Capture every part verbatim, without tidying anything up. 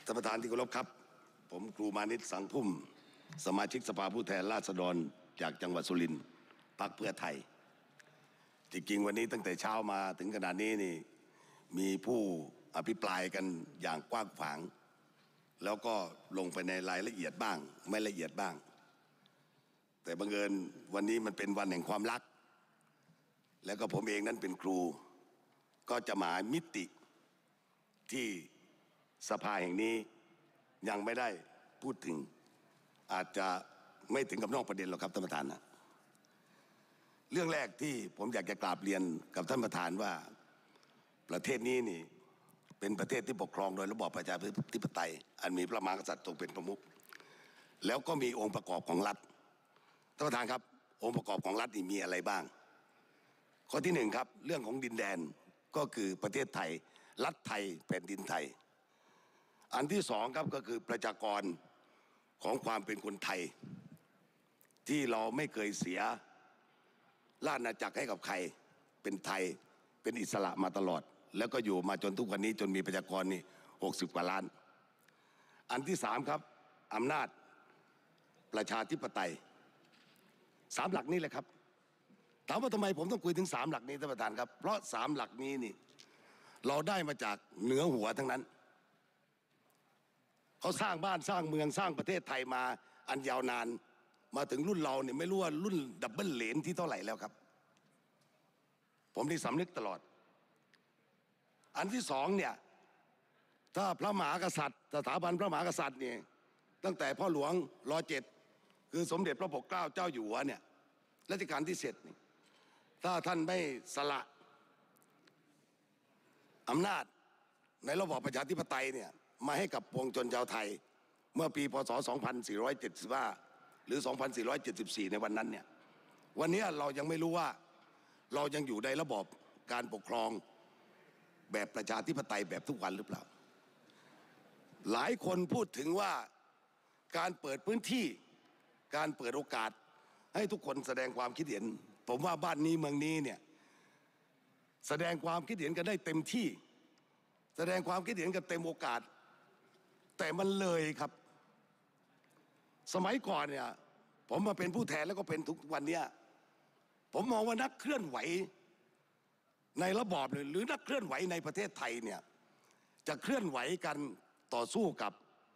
ท่านประธานที่เคารพครับผมครูมานิตสังพุ่มสมาชิกสภาผู้แทนราษฎรจากจังหวัดสุรินทร์พรรคเพื่อไทยจริงๆวันนี้ตั้งแต่เช้ามาถึงขณะนี้นี่มีผู้อภิปรายกันอย่างกว้างขวางแล้วก็ลงไปในรายละเอียดบ้างไม่ละเอียดบ้างแต่บังเอิญวันนี้มันเป็นวันแห่งความรักแล้วก็ผมเองนั้นเป็นครูก็จะหมายมิติที่สภาแห่งนี้ยังไม่ได้พูดถึงอาจจะไม่ถึงกับนอกประเด็นหรอกครับท่านประธานนะเรื่องแรกที่ผมอยากจะกราบเรียนกับท่านประธานว่าประเทศนี้นี่เป็นประเทศที่ปกครองโดยระบอบประชาธิปไตยอันมีพระมหากษัตริย์ทรงเป็นประมุขแล้วก็มีองค์ประกอบของรัฐท่านประธานครับองค์ประกอบของรัฐนี่มีอะไรบ้างข้อที่หนึ่งครับเรื่องของดินแดนก็คือประเทศไทยรัฐไทยแผ่นดินไทยอันที่สองครับก็คือประชากรของความเป็นคนไทยที่เราไม่เคยเสียราชอาณาจักรให้กับใครเป็นไทยเป็นอิสระมาตลอดแล้วก็อยู่มาจนทุกวันนี้จนมีประชากรนี่หกสิบกว่าล้านอันที่สามครับอำนาจประชาธิปไตยสามหลักนี้แหละครับถามว่าทำไมผมต้องคุยถึงสามหลักนี้ท่านประธานครับเพราะสามหลักนี้นี่เราได้มาจากเหนือหัวทั้งนั้นเขาสร้างบ้านสร้างเมืองสร้างประเทศไทยมาอันยาวนานมาถึงรุ่นเราเนี่ยไม่รู้ว่ารุ่นดับเบิลเหรียญที่เท่าไหร่แล้วครับผมได้สำนึกตลอดอันที่สองเนี่ยถ้าพระมหากษัตริย์สถาบันพระมหากษัตริย์เนี่ยตั้งแต่พ่อหลวงรอเจ็ดคือสมเด็จพระปกเกล้าเจ้าอยู่หัวเนี่ยรัชกาลที่เจ็ดนี่ถ้าท่านไม่สละอำนาจในระบอบประชาธิปไตยเนี่ยมาให้กับปวงชนชาวไทยเมื่อปีพศสองพันสี่ร้อยเจ็ดสิบห้าหรือสองพันสี่ร้อยเจ็ดสิบสี่ในวันนั้นเนี่ยวันนี้เรายังไม่รู้ว่าเรายังอยู่ในระบอบการปกครองแบบประชาธิปไตยแบบทุกวันหรือเปล่าหลายคนพูดถึงว่าการเปิดพื้นที่การเปิดโอกาสให้ทุกคนแสดงความคิดเห็นผมว่าบ้านนี้เมืองนี้เนี่ยแสดงความคิดเห็นกันได้เต็มที่แสดงความคิดเห็นกันเต็มโอกาสแต่มันเลยครับสมัยก่อนเนี่ยผมมาเป็นผู้แทนแล้วก็เป็นทุกวันเนี้ยผมมองว่านักเคลื่อนไหวในระบอบหรือนักเคลื่อนไหวในประเทศไทยเนี่ยจะเคลื่อนไหวกันต่อสู้กับ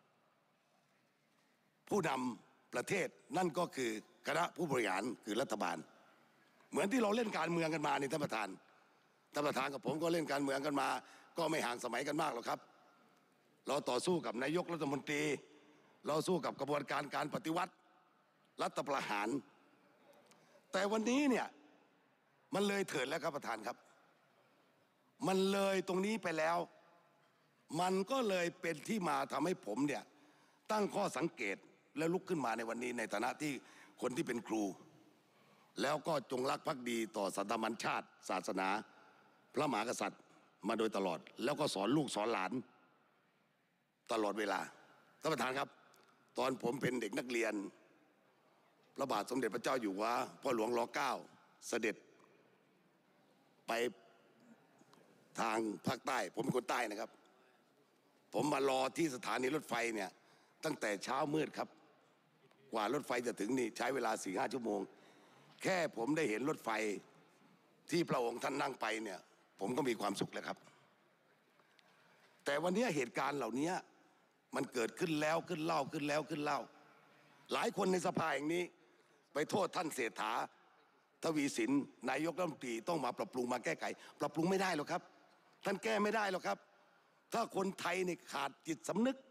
ผู้นำประเทศนั่นก็คือคณะผู้บริหารคือรัฐบาลเหมือนที่เราเล่นการเมืองกันมาในท่านประธานท่านประธานกับผมก็เล่นการเมืองกันมาก็ไม่ห่างสมัยกันมากหรอกครับเราต่อสู้กับนายกรัฐมนตรีเราสู้กับกระบวนการการปฏิวัติรัฐประหารแต่วันนี้เนี่ยมันเลยเถิดแล้วครับประธานครับมันเลยตรงนี้ไปแล้วมันก็เลยเป็นที่มาทำให้ผมเนี่ยตั้งข้อสังเกตและลุกขึ้นมาในวันนี้ในฐานะที่คนที่เป็นครูแล้วก็จงรักภักดีต่อสถาบันชาติศาสนาพระมหากษัตริย์มาโดยตลอดแล้วก็สอนลูกสอนหลานตลอดเวลาท่านประธานครับตอนผมเป็นเด็กนักเรียนพระบาทสมเด็จพระเจ้าอยู่หัวพ่อหลวงรอเก้าเสด็จไปทางภาคใต้ผมเป็นคนใต้นะครับผมมารอที่สถานีรถไฟเนี่ยตั้งแต่เช้ามืดครับกว่ารถไฟจะถึงนี่ใช้เวลาสี่ห้าชั่วโมงแค่ผมได้เห็นรถไฟที่พระองค์ท่านนั่งไปเนี่ยผมก็มีความสุขแล้วครับแต่วันนี้เหตุการณ์เหล่านี้มันเกิดขึ้นแล้วขึ้นเล่าขึ้นแล้วขึ้นเล่าหลายคนในสภาอย่างนี้ไปโทษท่านเศรษฐาทวีสินนายกรัฐมนตรีต้องมาปรับปรุงมาแก้ไขปรับปรุงไม่ได้หรอกครับท่านแก้ไม่ได้หรอกครับถ้าคนไทยเนี่ยขาดจิตสำนึก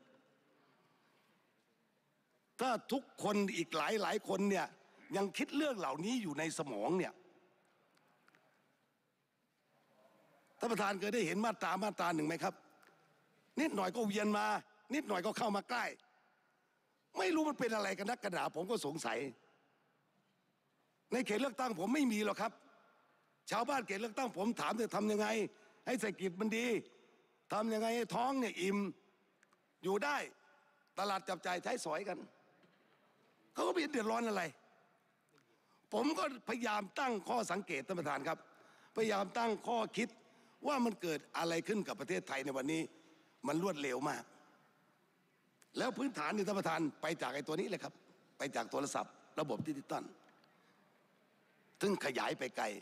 ถ้าทุกคนอีกหลายหลายคนเนี่ยยังคิดเรื่องเหล่านี้อยู่ในสมองเนี่ยท่านประธานเคยได้เห็นมาตรามาตราหนึ่งไหมครับนิดหน่อยก็เวียนมานิดหน่อยก็เข้ามาใกล้ไม่รู้มันเป็นอะไรกันนักกันหนาผมก็สงสัยในเขตเลือกตั้งผมไม่มีหรอกครับชาวบ้านเขตเลือกตั้งผมถามจะทำยังไงให้เศรษฐกิจมันดีทำยังไงให้ท้องเนี่ยอิ่มอยู่ได้ตลาดจับจ่ายใช้สอยกันเขาก็ไม่เดือดร้อนอะไรผมก็พยายามตั้งข้อสังเกตท่านประธานครับพยายามตั้งข้อคิดว่ามันเกิดอะไรขึ้นกับประเทศไทยในวันนี้มันรวดเร็วมากแล้วพื้นฐานนี่ท่านประธานไปจากไอ้ตัวนี้เลยครับไปจากโทรศัพท์ระบบดิจิตอลซึ่งขยายไปไกล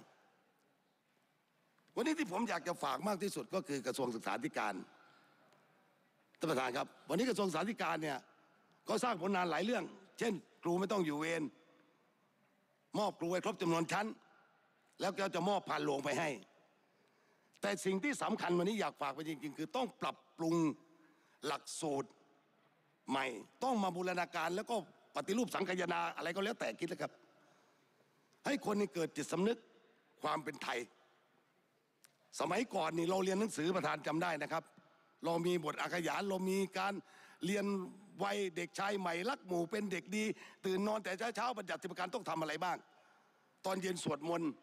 วันนี้ที่ผมอยากจะฝากมากที่สุดก็คือกระทรวงศึกษาธิการท่านประธานครับวันนี้กระทรวงศึกษาธิการเนี่ยก็สร้างผลงานหลายเรื่องเช่นครูไม่ต้องอยู่เวรมอบครูให้ครบจำนวนชั้นแล้วก็จะมอบผ่านหลวงไปให้แต่สิ่งที่สำคัญวันนี้อยากฝากไปจริงๆคือต้องปรับปรุงหลักสูตรใหม่ต้องมาบูรณาการแล้วก็ปฏิรูปสังคายนาอะไรก็แล้วแต่คิดนะครับให้คนนี่เกิดจิตสำนึกความเป็นไทยสมัยก่อนนี่เราเรียนหนังสือประธานจำได้นะครับเรามีบทอาขยานเรามีการเรียนวัยเด็กชายใหม่รักหมู่เป็นเด็กดีตื่นนอนแต่เช้าเช้าบัญญัติประการต้องทำอะไรบ้างตอนเย็นสวดมนต์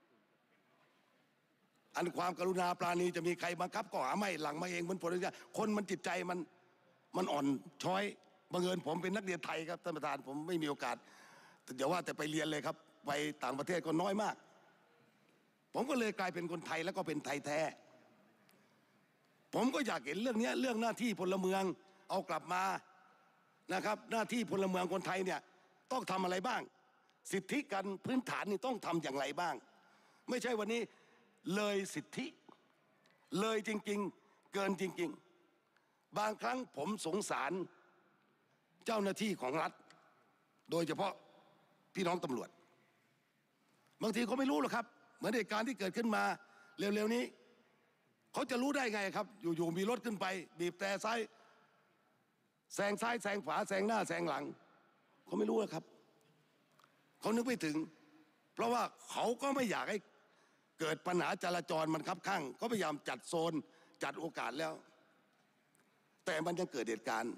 อันความกรุณาปราณีจะมีใครบังคับก็หาไม่หลังมาเองมันผลจะคนมันจิตใจมันมันอ่อนช้อยบังเอิญผมเป็นนักเรียนไทยครับท่านประธานผมไม่มีโอกาสอย่าว่าแต่ไปเรียนเลยครับไปต่างประเทศก็น้อยมากผมก็เลยกลายเป็นคนไทยแล้วก็เป็นไทยแท้ผมก็อยากเห็นเรื่องนี้เรื่องหน้าที่พลเมืองเอากลับมานะครับหน้าที่พลเมืองคนไทยเนี่ยต้องทำอะไรบ้างสิทธิการพื้นฐานนี่ต้องทำอย่างไรบ้างไม่ใช่วันนี้เลยสิทธิเลยจริงๆเกินจริงๆบางครั้งผมสงสารเจ้าหน้าที่ของรัฐโดยเฉพาะพี่น้องตำรวจบางทีเขาไม่รู้หรอกครับเหมือนเหตุการณ์ที่เกิดขึ้นมาเร็วๆนี้เขาจะรู้ได้ไงครับอยู่ๆมีรถขึ้นไปบีบแต่ซ้ายแซงซ้ายแซงขวาแซงหน้าแซงหลังเขาไม่รู้ครับเขานึกไม่ถึงเพราะว่าเขาก็ไม่อยากให้เกิดปัญหาจราจรมันคับข้างก็พยายามจัดโซนจัดโอกาสแล้วแต่มันยังเกิดเหตุการณ์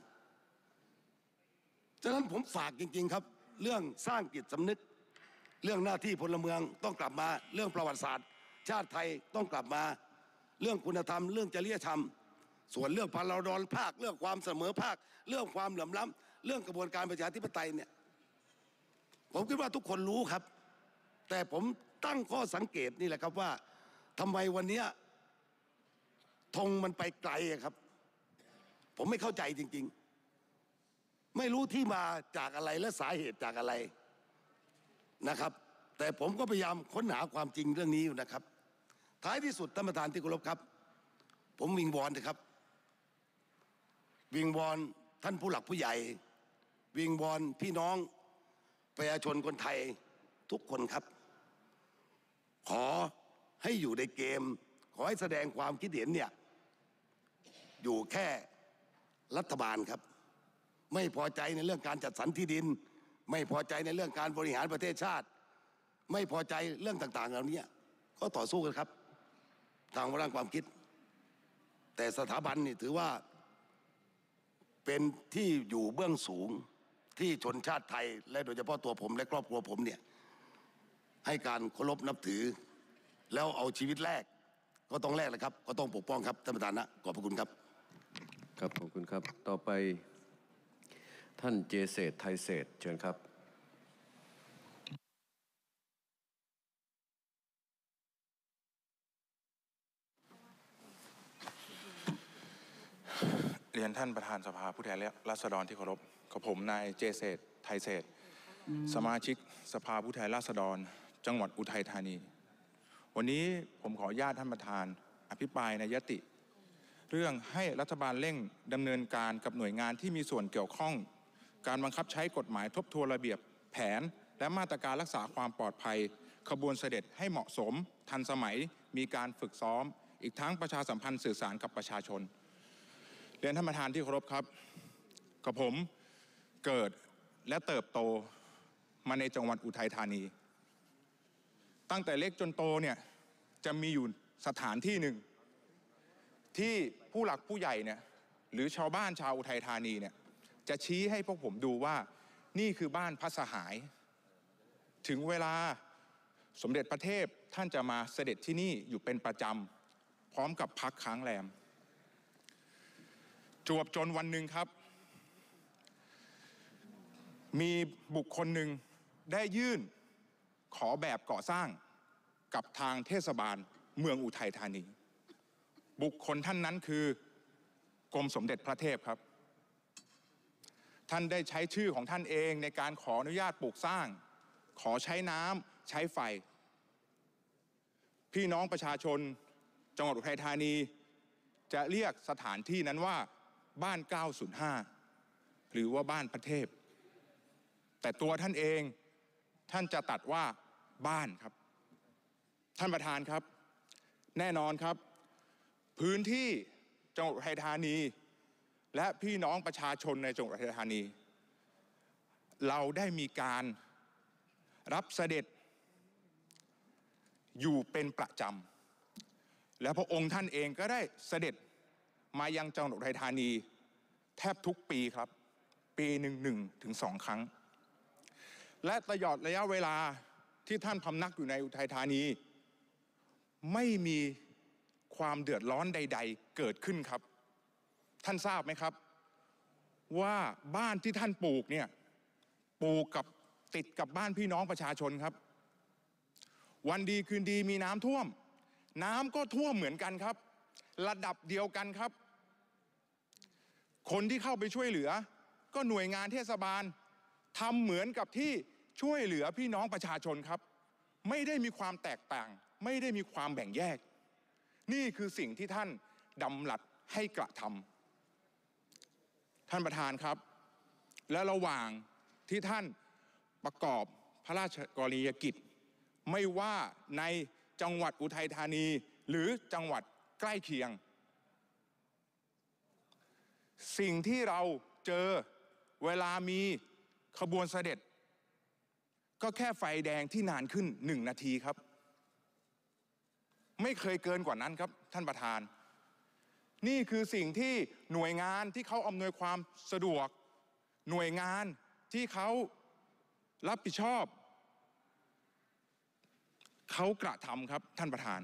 ฉะนั้นผมฝากจริงๆครับเรื่องสร้างจิตสำนึกเรื่องหน้าที่พลเมืองต้องกลับมาเรื่องประวัติศาสตร์ชาติไทยต้องกลับมาเรื่องคุณธรรมเรื่องจริยธรรมส่วนเรื่องพลดรภาคเรื่องความเสมอภาคเรื่องความเหลื่อมล้ำเรื่องกระบวนการประชาธิปไตยเนี่ยผมคิดว่าทุกคนรู้ครับแต่ผมตั้งข้อสังเกตนี่แหละครับว่าทำไมวันนี้ธงมันไปไกลครับผมไม่เข้าใจจริงๆไม่รู้ที่มาจากอะไรและสาเหตุจากอะไรนะครับแต่ผมก็พยายามค้นหาความจริงเรื่องนี้อยู่นะครับท้ายที่สุดท่านประธานที่เคารพครับผมวิงวอนนะครับวิงวอนท่านผู้หลักผู้ใหญ่วิงวอนพี่น้องประชาชนคนไทยทุกคนครับขอให้อยู่ในเกมขอให้แสดงความคิดเห็นเนี่ยอยู่แค่รัฐบาลครับไม่พอใจในเรื่องการจัดสรรที่ดินไม่พอใจในเรื่องการบริหารประเทศชาติไม่พอใจเรื่องต่างๆเหล่านี้ก็ต่อสู้กันครับทางวาระความคิดแต่สถาบันนี่ถือว่าเป็นที่อยู่เบื้องสูงที่ชนชาติไทยและโดยเฉพาะตัวผมและครอบครัวผมเนี่ยให้การเคารพนับถือแล้วเอาชีวิตแรกก็ต้องแลกเลยครับก็ต้องปกป้องครับท่านประธานนะขอบพระคุณครับครับขอบคุณครับต่อไปท่านเจเศรษฐ์ไทยเศรษฐ์เชิญครับเรียนท่านประธานสภาผู้แทนราษฎรที่เคารพกับผมนายเจเศรษฐ์ไทยเศรษฐ์สมาชิกสภาผู้แทนราษฎรจังหวัดอุทัยธานีวันนี้ผมขออนุญาตท่านประธานอภิปรายในยติเรื่องให้รัฐบาลเร่งดำเนินการกับหน่วยงานที่มีส่วนเกี่ยวข้องการบังคับใช้กฎหมายทบทวนระเบียบแผนและมาตรการรักษาความปลอดภัยขบวนเสด็จให้เหมาะสมทันสมัยมีการฝึกซ้อมอีกทั้งประชาสัมพันธ์สื่อสารกับประชาชนเรียนท่านประธานที่เคารพครับกับผมเกิดและเติบโตมาในจังหวัดอุทัยธานีตั้งแต่เล็กจนโตเนี่ยจะมีอยู่สถานที่หนึ่งที่ผู้หลักผู้ใหญ่เนี่ยหรือชาวบ้านชาวอุทัยธานีเนี่ยจะชี้ให้พวกผมดูว่านี่คือบ้านพระสหายถึงเวลาสมเด็จพระเทพท่านจะมาเสด็จที่นี่อยู่เป็นประจำพร้อมกับพักค้างแรมจวบจนวันหนึ่งครับมีบุคคลหนึ่งได้ยื่นขอแบบก่อสร้างกับทางเทศบาลเมืองอุทัยธานีบุคคลท่านนั้นคือกรมสมเด็จพระเทพครับท่านได้ใช้ชื่อของท่านเองในการขออนุญาตปลูกสร้างขอใช้น้ำใช้ไฟพี่น้องประชาชนจังหวัดอุทัยธานีจะเรียกสถานที่นั้นว่าบ้านเก้าศูนย์ห้าหรือว่าบ้านพระเทพแต่ตัวท่านเองท่านจะตัดว่าบ้านครับท่านประธานครับแน่นอนครับพื้นที่จังหวัดอุทัยธานีและพี่น้องประชาชนในจังหวัดอุทัยธานีเราได้มีการรับเสด็จอยู่เป็นประจำและพระองค์ท่านเองก็ได้เสด็จมายังจังหวัดอุทัยธานีแทบทุกปีครับปีหนึ่งหนึ่งถึงสองครั้งและตลอดระยะเวลาที่ท่านพำนักอยู่ในอุทัยธานีไม่มีความเดือดร้อนใดๆเกิดขึ้นครับท่านทราบไหมครับว่าบ้านที่ท่านปลูกเนี่ยปลูกกับติดกับบ้านพี่น้องประชาชนครับวันดีคืนดีมีน้ำท่วมน้ำก็ท่วมเหมือนกันครับระดับเดียวกันครับคนที่เข้าไปช่วยเหลือก็หน่วยงานเทศบาลทำเหมือนกับที่ช่วยเหลือพี่น้องประชาชนครับไม่ได้มีความแตกต่างไม่ได้มีความแบ่งแยกนี่คือสิ่งที่ท่านดำรัสให้กระทำท่านประธานครับและระหว่างที่ท่านประกอบพระราชกรณียกิจไม่ว่าในจังหวัดอุทัยธานีหรือจังหวัดใกล้เคียงสิ่งที่เราเจอเวลามีขบวนเสด็จก็แค่ไฟแดงที่นานขึ้นหนึ่งนาทีครับไม่เคยเกินกว่านั้นครับท่านประธานนี่คือสิ่งที่หน่วยงานที่เขาอำนวยความสะดวกหน่วยงานที่เขารับผิดชอบเขากระทำครับท่านประธาน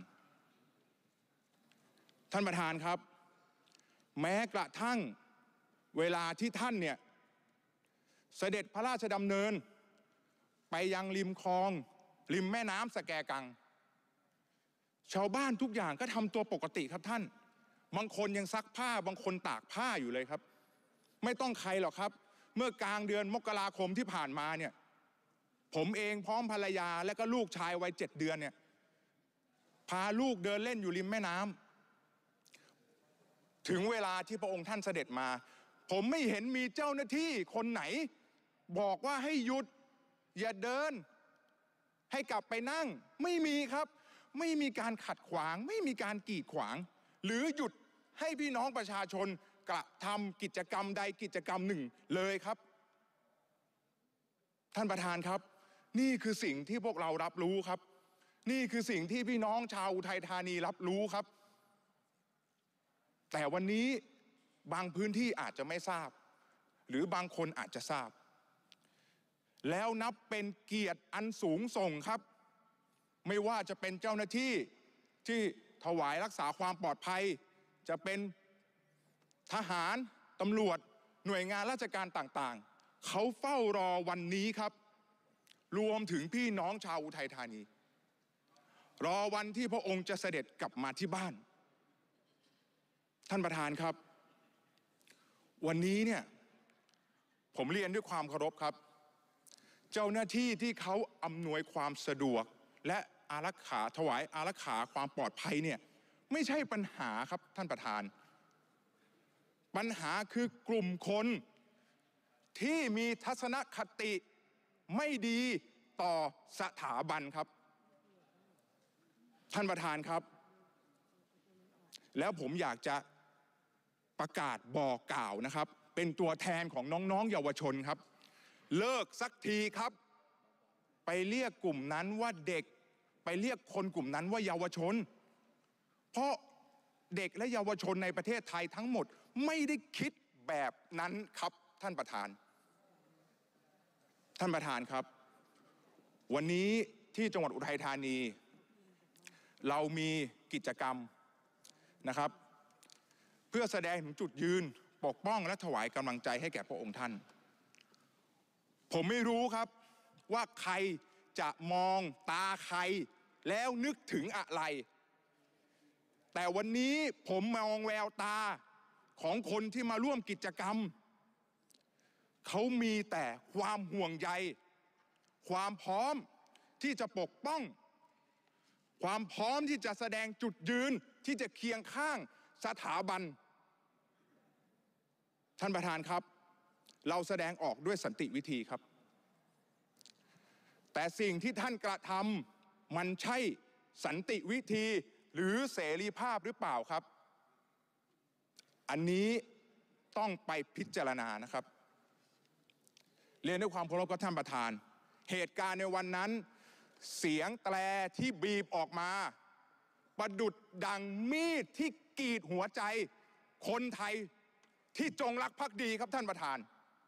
ท่านประธานครับแม้กระทั่งเวลาที่ท่านเนี่ยเสด็จพระราชดำเนินไปยังริมคลองริมแม่น้ำสแกกังชาวบ้านทุกอย่างก็ทำตัวปกติครับท่านบางคนยังซักผ้าบางคนตากผ้าอยู่เลยครับไม่ต้องใครหรอกครับเมื่อกลางเดือนมกราคมที่ผ่านมาเนี่ยผมเองพร้อมภรรยาและก็ลูกชายวัยเจ็ดเดือนเนี่ยพาลูกเดินเล่นอยู่ริมแม่น้ำถึงเวลาที่พระองค์ท่านเสด็จมาผมไม่เห็นมีเจ้าหน้าที่คนไหนบอกว่าให้หยุดอย่าเดินให้กลับไปนั่งไม่มีครับไม่มีการขัดขวางไม่มีการกีดขวางหรือหยุดให้พี่น้องประชาชนกระทำกิจกรรมใดกิจกรรมหนึ่งเลยครับท่านประธานครับนี่คือสิ่งที่พวกเรารับรู้ครับนี่คือสิ่งที่พี่น้องชาวอุทัยธานีรับรู้ครับแต่วันนี้บางพื้นที่อาจจะไม่ทราบหรือบางคนอาจจะทราบแล้วนับเป็นเกียรติอันสูงส่งครับไม่ว่าจะเป็นเจ้าหน้าที่ที่ถวายรักษาความปลอดภัยจะเป็นทหารตำรวจหน่วยงานราชการต่างๆเขาเฝ้ารอวันนี้ครับรวมถึงพี่น้องชาวอุทัยธานีรอวันที่พระองค์จะเสด็จกลับมาที่บ้านท่านประธานครับวันนี้เนี่ยผมเรียนด้วยความเคารพครับเจ้าหน้าที่ที่เขาอำนวยความสะดวกและอารักขาถวายอารักขาความปลอดภัยเนี่ยไม่ใช่ปัญหาครับท่านประธานปัญหาคือกลุ่มคนที่มีทัศนคติไม่ดีต่อสถาบันครับท่านประธานครับแล้วผมอยากจะประกาศบอกกล่าวนะครับเป็นตัวแทนของน้องๆเยาวชนครับเลิกสักทีครับไปเรียกกลุ่มนั้นว่าเด็กไปเรียกคนกลุ่มนั้นว่าเยาวชนเพราะเด็กและเยาวชนในประเทศไทยทั้งหมดไม่ได้คิดแบบนั้นครับท่านประธานท่านประธานครับวันนี้ที่จังหวัดอุทัยธานีเรามีกิจกรรมนะครับเพื่อแสดงถึงจุดยืนปกป้องและถวายกำลังใจให้แก่พระองค์ท่านผมไม่รู้ครับว่าใครจะมองตาใครแล้วนึกถึงอะไรแต่วันนี้ผมมองแววตาของคนที่มาร่วมกิจกรรมเขามีแต่ความห่วงใยความพร้อมที่จะปกป้องความพร้อมที่จะแสดงจุดยืนที่จะเคียงข้างสถาบันท่านประธานครับเราแสดงออกด้วยสันติวิธีครับแต่สิ่งที่ท่านกระทำมันใช่สันติวิธีหรือเสรีภาพหรือเปล่าครับอันนี้ต้องไปพิจารณานะครับเรียนด้วยความเคารพกับท่านประธานเหตุการณ์ในวันนั้นเสียงแตรที่บีบออกมาประดุจดังมีดที่กรีดหัวใจคนไทยที่จงรักภักดีครับท่านประธาน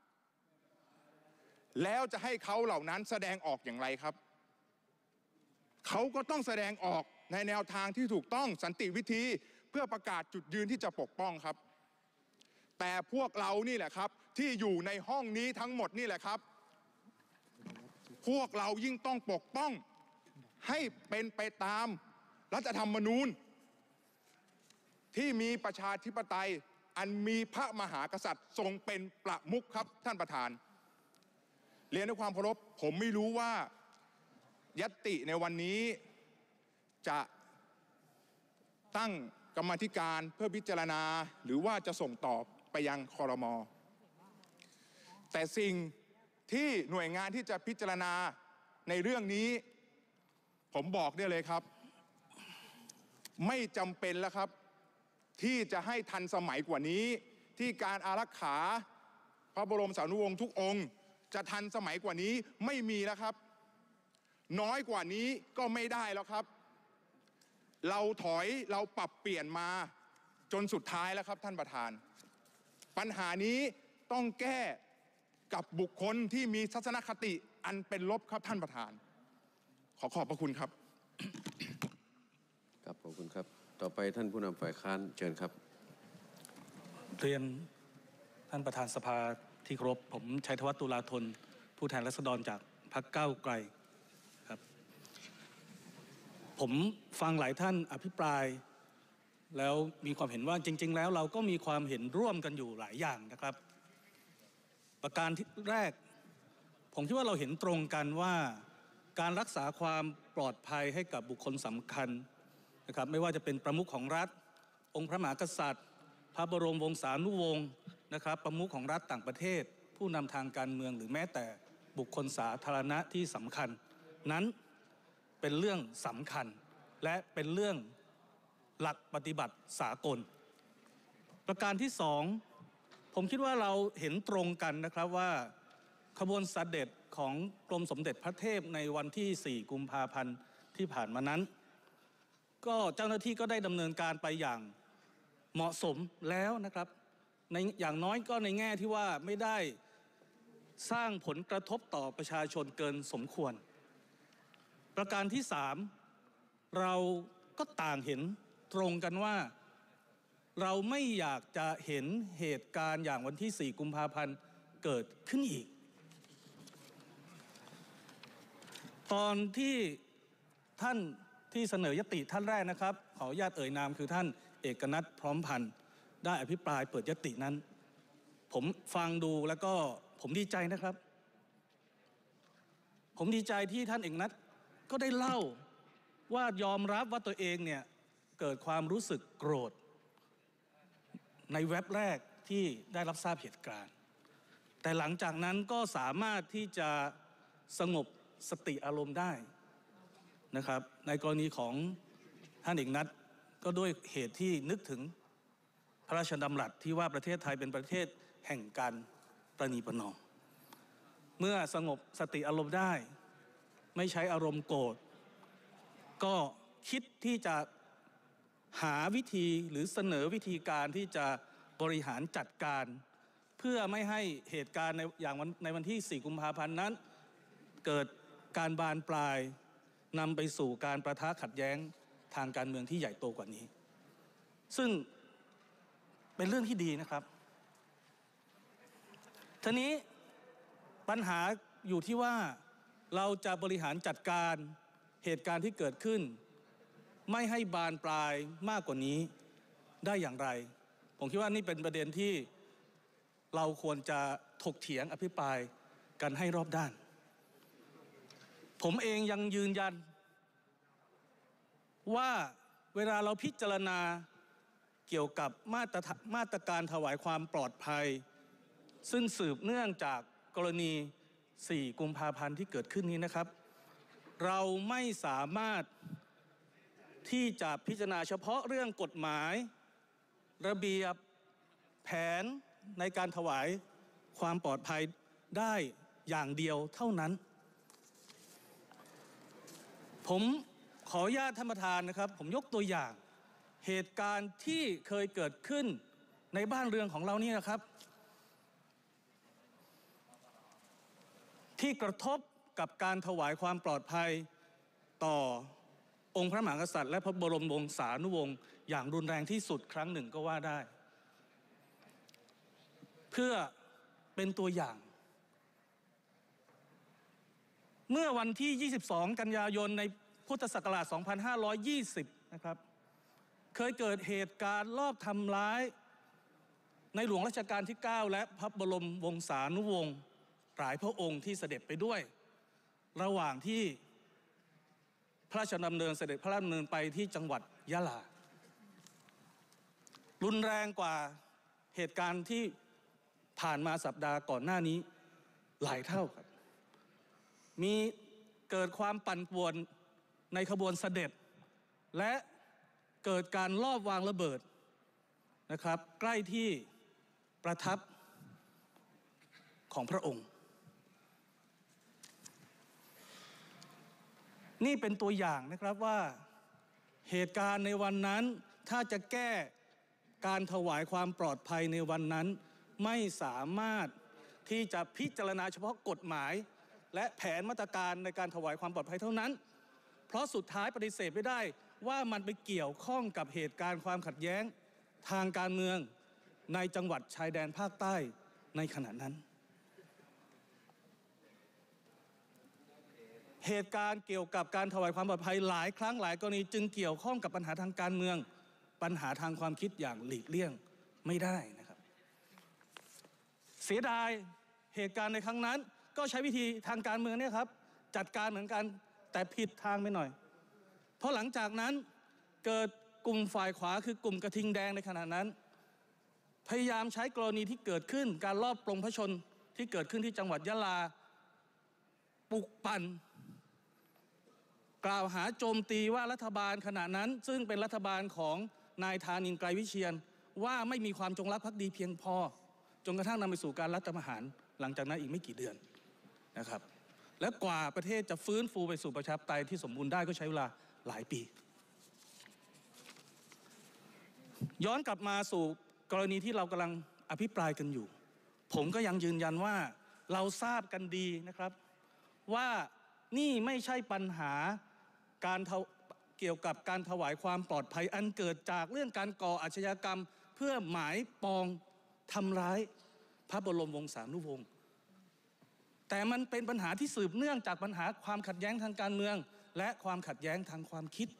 แล้วจะให้เขาเหล่านั้นแสดงออกอย่างไรครับเขาก็ต้องแสดงออกในแนวทางที่ถูกต้องสันติวิธีเพื่อประกาศจุดยืนที่จะปกป้องครับแต่พวกเรานี่แหละครับที่อยู่ในห้องนี้ทั้งหมดนี่แหละครับพวกเรายิ่งต้องปกป้องให้เป็นไปตามรัฐธรรมนูญที่มีประชาธิปไตยอันมีพระมหากษัตริย์ทรงเป็นประมุขครับท่านประธานเรียนด้วยความเคารพผมไม่รู้ว่าญัตติในวันนี้จะตั้งกรรมาธิการเพื่อพิจารณาหรือว่าจะส่งต่อไปยังครม.แต่สิ่งที่หน่วยงานที่จะพิจารณาในเรื่องนี้ผมบอกได้เลยครับไม่จำเป็นแล้วครับที่จะให้ทันสมัยกว่านี้ที่การอารักขาพระบรมสารีริกธาตุวงศ์ทุกองค์จะทันสมัยกว่านี้ไม่มีแล้วครับน้อยกว่านี้ก็ไม่ได้แล้วครับเราถอยเราปรับเปลี่ยนมาจนสุดท้ายแล้วครับท่านประธานปัญหานี้ต้องแก้กับบุคคลที่มีทัศนคติอันเป็นลบครับท่านประธานขอขอบพระคุณครับครับขอบคุณครับต่อไปท่านผู้นำฝ่ายค้านเชิญครับเรียนท่านประธานสภาที่เคารพผมชัยธวัฒน์ตุลาธนผู้แทนราษฎรจากพรรคก้าวไกลครับผมฟังหลายท่านอภิปรายแล้วมีความเห็นว่าจริงๆแล้วเราก็มีความเห็นร่วมกันอยู่หลายอย่างนะครับประการที่แรกผมคิดว่าเราเห็นตรงกันว่าการรักษาความปลอดภัยให้กับบุคคลสำคัญนะครับไม่ว่าจะเป็นประมุขของรัฐองค์พระมหากษัตริย์พระบรมวงศานุวงศ์นะครับประมุขของรัฐต่างประเทศผู้นำทางการเมืองหรือแม้แต่บุคคลสาธารณะที่สำคัญนั้นเป็นเรื่องสำคัญและเป็นเรื่องหลักปฏิบัติสากลประการที่สองผมคิดว่าเราเห็นตรงกันนะครับว่าขบวนเสด็จของกรมสมเด็จพระเทพในวันที่สี่กุมภาพันธ์ที่ผ่านมานั้นก็เจ้าหน้าที่ก็ได้ดำเนินการไปอย่างเหมาะสมแล้วนะครับในอย่างน้อยก็ในแง่ที่ว่าไม่ได้สร้างผลกระทบต่อประชาชนเกินสมควรประการที่สามเราก็ต่างเห็นตรงกันว่าเราไม่อยากจะเห็นเหตุการณ์อย่างวันที่สี่กุมภาพันธ์เกิดขึ้นอีกตอนที่ท่านที่เสนอยติท่านแรกนะครับขออนุญาตเอ่ยนามคือท่านเอกนัทพร้อมพันธ์ได้อภิปรายเปิดยตินั้นผมฟังดูแล้วก็ผมดีใจนะครับผมดีใจที่ท่านเอกนัทก็ได้เล่าว่ายอมรับว่าตัวเองเนี่ยเกิดความรู้สึกโกรธในเว็บแรกที่ได้รับทราบเหตุการณ์แต่หลังจากนั้นก็สามารถที่จะสงบสติอารมณ์ได้นะครับในกรณีของท่านเอกนัทก็ด้วยเหตุที่นึกถึงพระราชดำรัสที่ว่าประเทศไทยเป็นประเทศแห่งการประนีประนอมเมื่อสงบสติอารมณ์ได้ไม่ใช้อารมณ์โกรธก็คิดที่จะหาวิธีหรือเสนอวิธีการที่จะบริหารจัดการเพื่อไม่ให้เหตุการณ์ในอย่างวันในวันที่สี่กุมภาพันธ์นั้นเกิดการบานปลายนำไปสู่การประทะขัดแย้งทางการเมืองที่ใหญ่โตกว่านี้ซึ่งเป็นเรื่องที่ดีนะครับทีนี้ปัญหาอยู่ที่ว่าเราจะบริหารจัดการเหตุการณ์ที่เกิดขึ้นไม่ให้บานปลายมากกว่านี้ได้อย่างไรผมคิดว่านี่เป็นประเด็นที่เราควรจะถกเถียงอภิปรายกันให้รอบด้านผมเองยังยืนยันว่าเวลาเราพิจารณาเกี่ยวกับมาตรมาตรการถวายความปลอดภัยซึ่งสืบเนื่องจากกรณีสี่กุมภาพันธ์ที่เกิดขึ้นนี้นะครับเราไม่สามารถที่จะพิจารณาเฉพาะเรื่องกฎหมายระเบียบแผนในการถวายความปลอดภัยได้อย่างเดียวเท่านั้นผมขออนุญาตท่านประธานนะครับผมยกตัวอย่างเหตุการณ์ที่เคยเกิดขึ้นในบ้านเรือนของเรานี่นะครับที่กระทบกับการถวายความปลอดภัยต่อองค์พระมหากษัตริย์และพระบรมวงศานุวงศ์อย่างรุนแรงที่สุดครั้งหนึ่งก็ว่าได้เพื่อเป็นตัวอย่างเมื่อวันที่ยี่สิบสองกันยายนในพุทธศักราชสองพันห้าร้อยยี่สิบนะครับเคยเกิดเหตุการณ์ลอบทำร้ายในหลวงรัชกาลที่เก้าและพระบรมวงศานุวงศ์หลายพระองค์ที่เสด็จไปด้วยระหว่างที่พระราชดำเนินเสด็จพระราชดำเนินไปที่จังหวัดยะลารุนแรงกว่าเหตุการณ์ที่ผ่านมาสัปดาห์ก่อนหน้านี้หลายเท่าครับมีเกิดความปั่นป่วนในขบวนเสด็จและเกิดการลอบวางระเบิดนะครับใกล้ที่ประทับของพระองค์นี่เป็นตัวอย่างนะครับว่าเหตุการณ์ในวันนั้นถ้าจะแก้การถวายความปลอดภัยในวันนั้นไม่สามารถที่จะพิจารณาเฉพาะกฎหมายและแผนมาตรการในการถวายความปลอดภัยเท่านั้นเพราะสุดท้ายปฏิเสธไม่ได้ว่ามันไปเกี่ยวข้องกับเหตุการณ์ความขัดแย้งทางการเมืองในจังหวัดชายแดนภาคใต้ในขณะนั้นเหตุการณ์เกี่ยวกับการถวายความปลอดภัยหลายครั้งหลายกรณีจึงเกี่ยวข้องกับปัญหาทางการเมืองปัญหาทางความคิดอย่างหลีกเลี่ยงไม่ได้นะครับเสียดายเหตุการณ์ในครั้งนั้นก็ใช้วิธีทางการเมืองเนี่ยครับจัดการเหมือนกันแต่ผิดทางไปหน่อยเพราะหลังจากนั้นเกิดกลุ่มฝ่ายขวาคือกลุ่มกระทิงแดงในขณะนั้นพยายามใช้กรณีที่เกิดขึ้นการลอบปลงพระชนที่เกิดขึ้นที่จังหวัดยะลาปลุกปั่นกล่าวหาโจมตีว่ารัฐบาลขณะนั้นซึ่งเป็นรัฐบาลของนายธานินทร์ไกรวิเชียรว่าไม่มีความจงรักภักดีเพียงพอจนกระทั่งนำไปสู่การรัฐประหารหลังจากนั้นอีกไม่กี่เดือนนะครับและกว่าประเทศจะฟื้นฟูไปสู่ประชาธิปไตยที่สมบูรณ์ได้ก็ใช้เวลาหลายปีย้อนกลับมาสู่กรณีที่เรากำลังอภิปรายกันอยู่ผมก็ยังยืนยันว่าเราทราบกันดีนะครับว่านี่ไม่ใช่ปัญหาการเกี่ยวกับการถวายความปลอดภัยอันเกิดจากเรื่องการก่ออาชญากรรมเพื่อหมายปองทำร้ายพระบรมวงศานุวงศ์แต่มันเป็นปัญหาที่สืบเนื่องจากปัญหาความขัดแย้งทางการเมืองและความขัดแย้งทางความคิด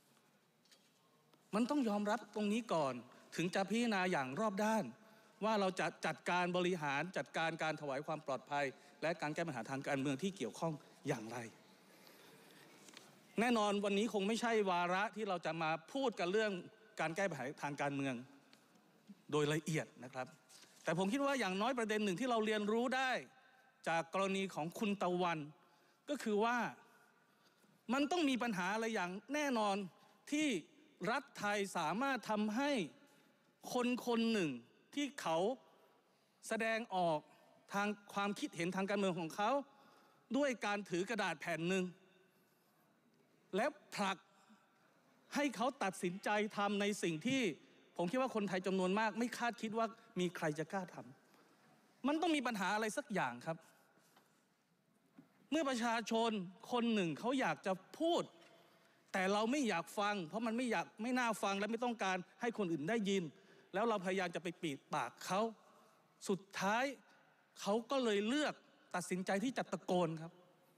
มันต้องยอมรับตรงนี้ก่อนถึงจะพิจารณาอย่างรอบด้านว่าเราจะจัดการบริหารจัดการการถวายความปลอดภัยและการแก้ปัญหาทางการเมืองที่เกี่ยวข้องอย่างไรแน่นอนวันนี้คงไม่ใช่วาระที่เราจะมาพูดกันเรื่องการแก้ปัญหาทางการเมืองโดยละเอียดนะครับแต่ผมคิดว่าอย่างน้อยประเด็นหนึ่งที่เราเรียนรู้ได้จากกรณีของคุณตะวันก็คือว่ามันต้องมีปัญหาอะไรอย่างแน่นอนที่รัฐไทยสามารถทำให้คนคนหนึ่งที่เขาแสดงออกทางความคิดเห็นทางการเมืองของเขาด้วยการถือกระดาษแผ่นหนึ่งและผลักให้เขาตัดสินใจทำในสิ่งที่ผมคิดว่าคนไทยจำนวนมากไม่คาดคิดว่ามีใครจะกล้าทำมันต้องมีปัญหาอะไรสักอย่างครับเมื่อประชาชนคนหนึ่งเขาอยากจะพูดแต่เราไม่อยากฟังเพราะมันไม่อยากไม่น่าฟังและไม่ต้องการให้คนอื่นได้ยินแล้วเราพยายามจะไปปิดปากเขาสุดท้ายเขาก็เลยเลือกตัดสินใจที่จะตะโกนครับ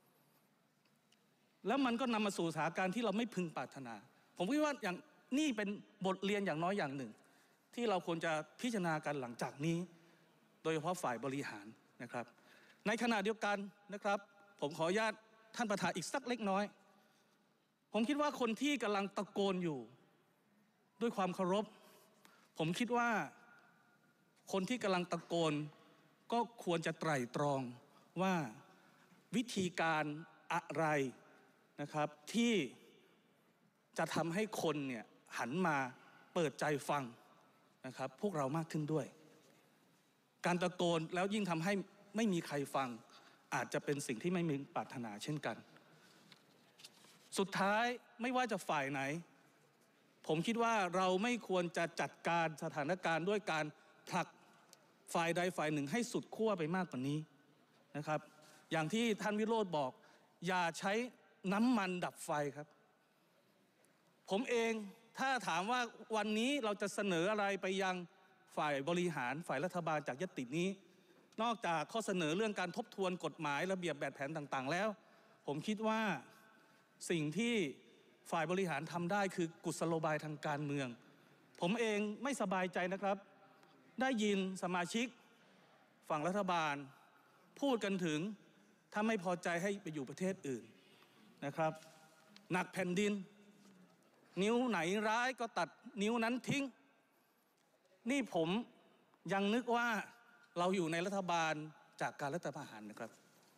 แล้วมันก็นำมาสู่สถานการณ์ที่เราไม่พึงปรารถนาผมคิดว่าอย่างนี่เป็นบทเรียนอย่างน้อยอย่างหนึ่งที่เราควรจะพิจารณากันหลังจากนี้โดยเฉพาะฝ่ายบริหารนะครับในขณะเดียวกันนะครับผมขออนุญาตท่านประธานอีกสักเล็กน้อยผมคิดว่าคนที่กำลังตะโกนอยู่ด้วยความเคารพผมคิดว่าคนที่กำลังตะโกนก็ควรจะไตร่ตรองว่าวิธีการอะไรนะครับที่จะทำให้คนเนี่ยหันมาเปิดใจฟังนะครับพวกเรามากขึ้นด้วยการตะโกนแล้วยิ่งทำให้ไม่มีใครฟังอาจจะเป็นสิ่งที่ไม่มีปรารถนาเช่นกันสุดท้ายไม่ว่าจะฝ่ายไหนผมคิดว่าเราไม่ควรจะจัดการสถานการณ์ด้วยการผลักฝ่ายใดฝ่ายหนึ่งให้สุดขั้วไปมากกว่านี้นะครับอย่างที่ท่านวิโรจน์บอกอย่าใช้น้ำมันดับไฟครับผมเองถ้าถามว่าวันนี้เราจะเสนออะไรไปยังฝ่ายบริหารฝ่ายรัฐบาลจากญัตตินี้นอกจากข้อเสนอเรื่องการทบทวนกฎหมายระเบียบแบบแผนต่างๆแล้วผมคิดว่าสิ่งที่ฝ่ายบริหารทำได้คือกุศโลบายทางการเมืองผมเองไม่สบายใจนะครับได้ยินสมาชิกฝั่งรัฐบาลพูดกันถึงถ้าไม่พอใจให้ไปอยู่ประเทศอื่นนะครับหนักแผ่นดินนิ้วไหนร้ายก็ตัดนิ้วนั้นทิ้งนี่ผมยังนึกว่าเราอยู่ในรัฐบาลจากการรัฐประหารนะครับ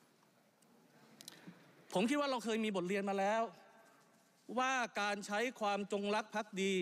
ผมคิดว่าเราเคยมีบทเรียนมาแล้วว่าการใช้ความจงรักภักดี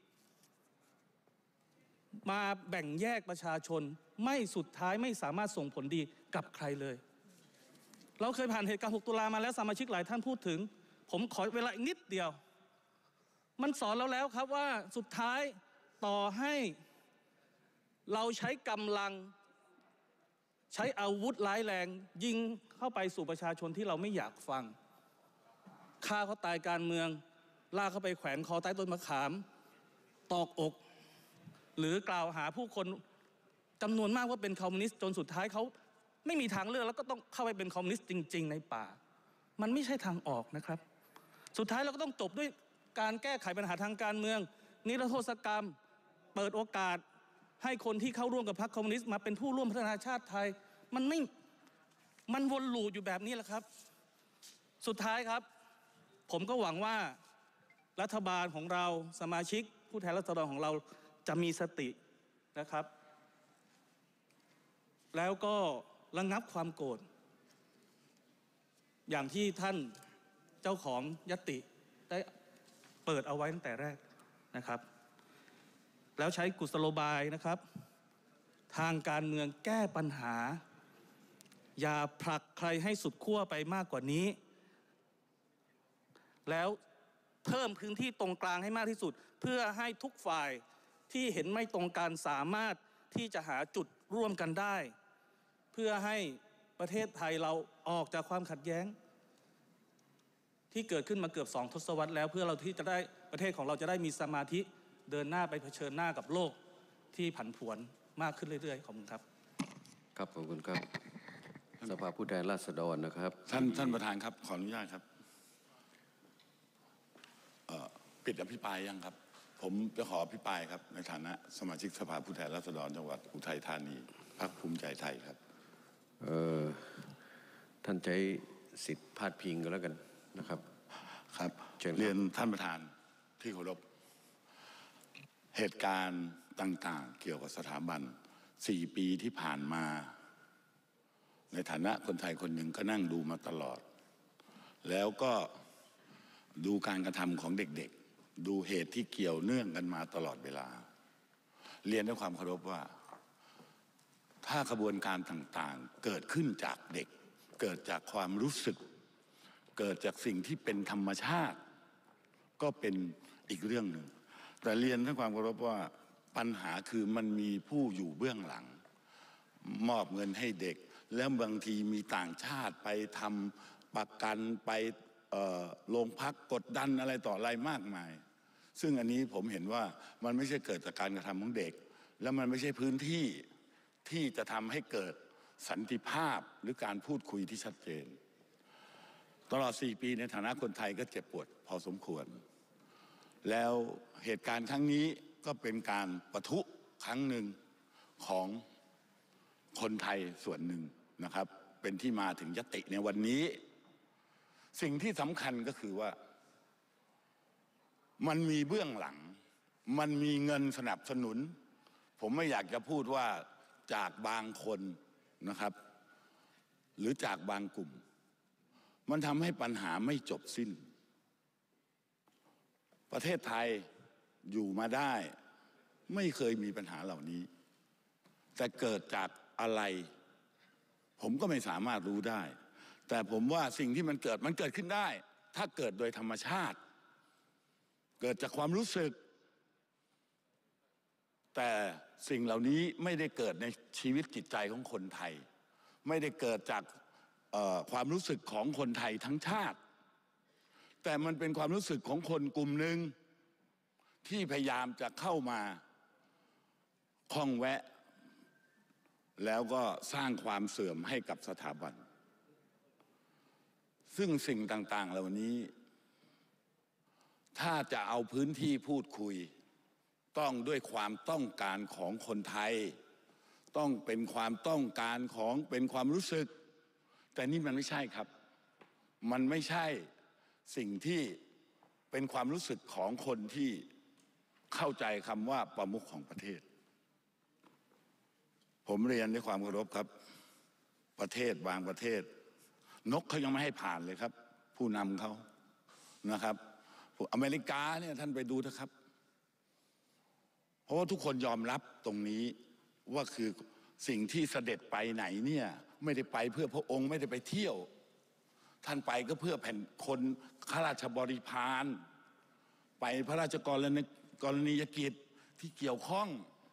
มาแบ่งแยกประชาชนไม่สุดท้ายไม่สามารถส่งผลดีกับใครเลยเราเคยผ่านเหตุการณ์หกตุลามาแล้วสมาชิกหลายท่านพูดถึงผมขอเวลาอีกนิดเดียวมันสอนเราแล้วครับว่าสุดท้ายต่อให้เราใช้กำลังใช้อาวุธร้ายแรงยิงเข้าไปสู่ประชาชนที่เราไม่อยากฟังฆ่าเขาตายการเมืองลากเขาไปแขวนคอใต้ต้นมะขามตอกอกหรือกล่าวหาผู้คนจำนวนมากว่าเป็นคอมมิวนิสต์จนสุดท้ายเขาไม่มีทางเลือกแล้วก็ต้องเข้าไปเป็นคอมมิวนิสต์จริงๆในป่ามันไม่ใช่ทางออกนะครับสุดท้ายเราก็ต้องจบด้วยการแก้ไขปัญหาทางการเมืองนิรโทษกรรมเปิดโอกาสให้คนที่เข้าร่วมกับพรรคคอมมิวนิสต์มาเป็นผู้ร่วมพัฒนาชาติไทยมันไม่มันวนลูปอยู่แบบนี้แหละครับสุดท้ายครับผมก็หวังว่ารัฐบาลของเราสมาชิกผู้แทนราษฎรของเราจะมีสตินะครับแล้วก็ระงับความโกรธอย่างที่ท่านเจ้าของญัตติได้เปิดเอาไว้ตั้งแต่แรกนะครับแล้วใช้กุศโลบายนะครับทางการเมืองแก้ปัญหาอย่าผลักใครให้สุดขั้วไปมากกว่านี้แล้วเพิ่มพื้นที่ตรงกลางให้มากที่สุดเพื่อให้ทุกฝ่ายที่เห็นไม่ตรงกันสามารถที่จะหาจุดร่วมกันได้เพื่อให้ประเทศไทยเราออกจากความขัดแย้งที่เกิดขึ้นมาเกือบสองทศวรรษแล้วเพื่อเราที่จะได้ประเทศของเราจะได้มีสมาธิเดินหน้าไปเผชิญหน้ากับโลกที่ผันผวนมากขึ้นเรื่อยๆขอบคุณครับครับขอบคุณครับสภาผู้แทนราษฎรนะครับท่านท่านประธานครับขออนุญาตครับปิดอภิปรายยังครับผมจะขออภิปรายครับในฐานะสมาชิกสภาผู้แทนราษฎรจังหวัดอุทัยธานีพรรคภูมิใจไทยครับเอ่อท่านใช้สิทธิ์พาดพิงกันแล้วกันนะครับครับเรียนท่านประธานที่เคารพเหตุการณ์ต่างๆเกี่ยวกับสถาบันสี่ปีที่ผ่านมาในฐานะคนไทยคนหนึ่งก็นั่งดูมาตลอดแล้วก็ดูการกระทำของเด็กๆดูเหตุที่เกี่ยวเนื่องกันมาตลอดเวลาเรียนด้วยความเคารพว่าถ้ากระบวนการต่างๆเกิดขึ้นจากเด็กเกิดจากความรู้สึกเกิดจากสิ่งที่เป็นธรรมชาติก็เป็นอีกเรื่องหนึ่งแต่เรียนด้วยความเคารพว่าปัญหาคือมันมีผู้อยู่เบื้องหลังมอบเงินให้เด็กแล้วบางทีมีต่างชาติไปทำประกันไปโรงพักกดดันอะไรต่ออะไรมากมายซึ่งอันนี้ผมเห็นว่ามันไม่ใช่เกิดจากการกระทำของเด็กแล้วมันไม่ใช่พื้นที่ที่จะทำให้เกิดสันติภาพหรือการพูดคุยที่ชัดเจนตลอดสี่ปีในฐานะคนไทยก็เจ็บปวดพอสมควรแล้วเหตุการณ์ครั้งนี้ก็เป็นการปะทุครั้งหนึ่งของคนไทยส่วนหนึ่งนะครับเป็นที่มาถึงยติในวันนี้สิ่งที่สำคัญก็คือว่ามันมีเบื้องหลังมันมีเงินสนับสนุนผมไม่อยากจะพูดว่าจากบางคนนะครับหรือจากบางกลุ่มมันทำให้ปัญหาไม่จบสิ้นประเทศไทยอยู่มาได้ไม่เคยมีปัญหาเหล่านี้แต่เกิดจากอะไรผมก็ไม่สามารถรู้ได้แต่ผมว่าสิ่งที่มันเกิดมันเกิดขึ้นได้ถ้าเกิดโดยธรรมชาติเกิดจากความรู้สึกแต่สิ่งเหล่านี้ไม่ได้เกิดในชีวิตจิตใจของคนไทยไม่ได้เกิดจากความรู้สึกของคนไทยทั้งชาติแต่มันเป็นความรู้สึกของคนกลุ่มหนึ่งที่พยายามจะเข้ามาข้องแวะแล้วก็สร้างความเสื่อมให้กับสถาบันซึ่งสิ่งต่างๆเหล่านี้ถ้าจะเอาพื้นที่พูดคุยต้องด้วยความต้องการของคนไทยต้องเป็นความต้องการของเป็นความรู้สึกแต่นี่มันไม่ใช่ครับมันไม่ใช่สิ่งที่เป็นความรู้สึกของคนที่เข้าใจคำว่าประมุขของประเทศผมเรียนด้วยความเคารพครับประเทศบางประเทศนกเขายังไม่ให้ผ่านเลยครับผู้นำเขานะครับอเมริกาเนี่ยท่านไปดูเถอะครับเพราะว่าทุกคนยอมรับตรงนี้ว่าคือสิ่งที่เสด็จไปไหนเนี่ยไม่ได้ไปเพื่อพระองค์ไม่ได้ไปเที่ยวท่านไปก็เพื่อแผ่นคนข้าราชบริพารไปพระราชกรณีกรณียกิจที่เกี่ยวข้อง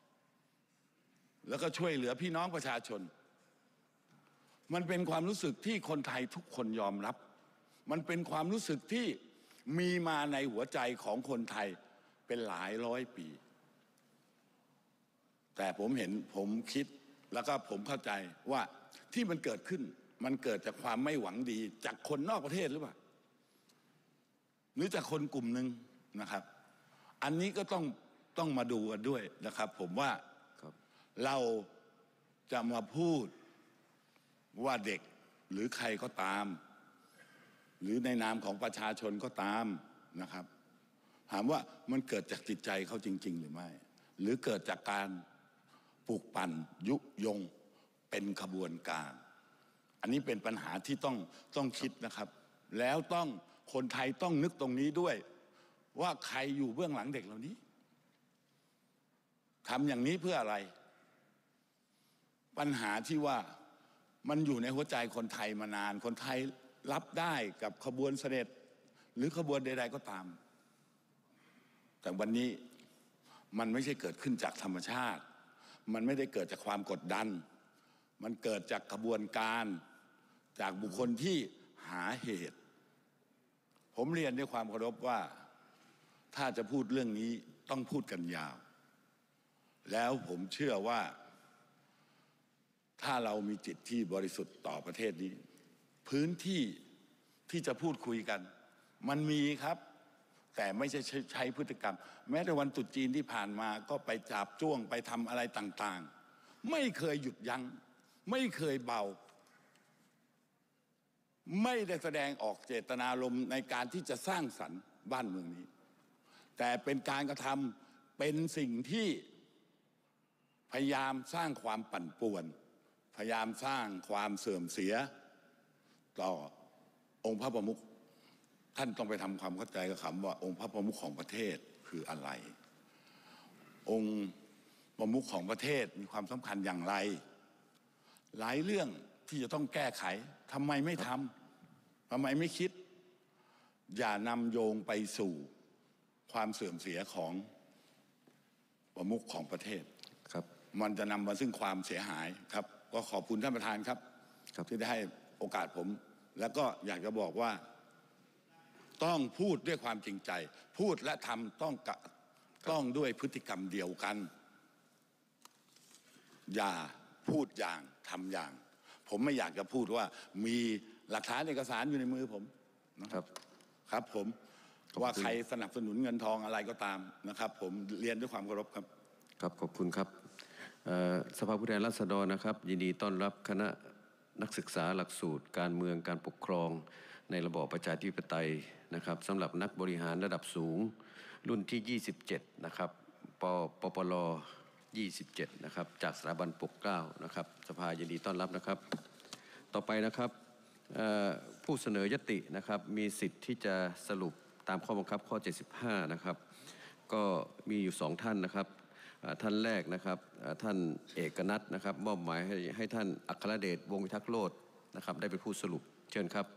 แล้วก็ช่วยเหลือพี่น้องประชาชนมันเป็นความรู้สึกที่คนไทยทุกคนยอมรับมันเป็นความรู้สึกที่มีมาในหัวใจของคนไทยเป็นหลายร้อยปีแต่ผมเห็นผมคิดแล้วก็ผมเข้าใจว่าที่มันเกิดขึ้นมันเกิดจากความไม่หวังดีจากคนนอกประเทศหรือเปล่าหรือจากคนกลุ่มหนึ่งนะครับอันนี้ก็ต้องต้องมาดูกันด้วยนะครับผมว่าเราจะมาพูดว่าเด็กหรือใครก็ตามหรือในนามของประชาชนก็ตามนะครับถามว่ามันเกิดจากจิตใจเขาจริงๆหรือไม่หรือเกิดจากการปลูกปั่นยุยงเป็นขบวนการอันนี้เป็นปัญหาที่ต้องต้องคิดนะครับแล้วต้องคนไทยต้องนึกตรงนี้ด้วยว่าใครอยู่เบื้องหลังเด็กเหล่านี้ทำอย่างนี้เพื่ออะไรปัญหาที่ว่ามันอยู่ในหัวใจคนไทยมานานคนไทยรับได้กับขบวนเสด็จหรือขบวนใดๆก็ตามแต่วันนี้มันไม่ใช่เกิดขึ้นจากธรรมชาติมันไม่ได้เกิดจากความกดดันมันเกิดจากขบวนการจากบุคคลที่หาเหตุผมเรียนด้วยความเคารพว่าถ้าจะพูดเรื่องนี้ต้องพูดกันยาวแล้วผมเชื่อว่าถ้าเรามีจิตที่บริสุทธิ์ต่อประเทศนี้พื้นที่ที่จะพูดคุยกันมันมีครับแต่ไม่ใช่ใช้พฤติกรรมแม้แต่วันตรุษจีนที่ผ่านมาก็ไปจับจ้วงไปทำอะไรต่างๆไม่เคยหยุดยั้งไม่เคยเบาไม่ได้แสดงออกเจตนารมณ์ในการที่จะสร้างสรรค์บ้านเมืองนี้แต่เป็นการกระทำเป็นสิ่งที่พยายามสร้างความปั่นป่วนพยายามสร้างความเสื่อมเสียต่อองค์พระประมุขท่านต้องไปทำความเข้าใจกับคำว่าองค์พระประมุขของประเทศคืออะไรองค์ประมุขของประเทศมีความสำคัญอย่างไรหลายเรื่องที่จะต้องแก้ไขทำไมไม่ทำทำไมไม่คิดอย่านำโยงไปสู่ความเสื่อมเสียของประมุขของประเทศครับมันจะนำมาซึ่งความเสียหายครับก็ขอบคุณท่านประธานครับที่ได้ให้โอกาสผมแล้วก็อยากจะบอกว่าต้องพูดด้วยความจริงใจพูดและทำต้องกะต้องด้วยพฤติกรรมเดียวกันอย่าพูดอย่างทำอย่างผมไม่อยากจะพูดว่ามีหลักฐานเอกสารอยู่ในมือผมนะครับครับผมว่าใครสนับสนุนเงินทองอะไรก็ตามนะครับผมเรียนด้วยความเคารพครับครับขอบคุณครับสภาผู้แทนราษฎรนะครับยินดีต้อนรับคณะนักศึกษาหลักสูตรการเมืองการปกครองในระบอบประชาธิปไตยนะครับสำหรับนักบริหารระดับสูงรุ่นที่ยี่สิบเจ็ดนะครับปปปลยี่สิบเจ็ดนะครับจากสถาบันปกเกล้านะครับสภายินดีต้อนรับนะครับต่อไปนะครับผู้เสนอยตินะครับมีสิทธิ์ที่จะสรุปตามข้อบังคับข้อเจ็ดสิบห้านะครับก็มีอยู่สองท่านนะครับท่านแรกนะครับท่านเอกนัทนะครับมอบหมายให้ให้ท่านอัครเดชวงศ์วิทักษ์โลดนะครับได้เป็นผู้สรุปเชิญครับ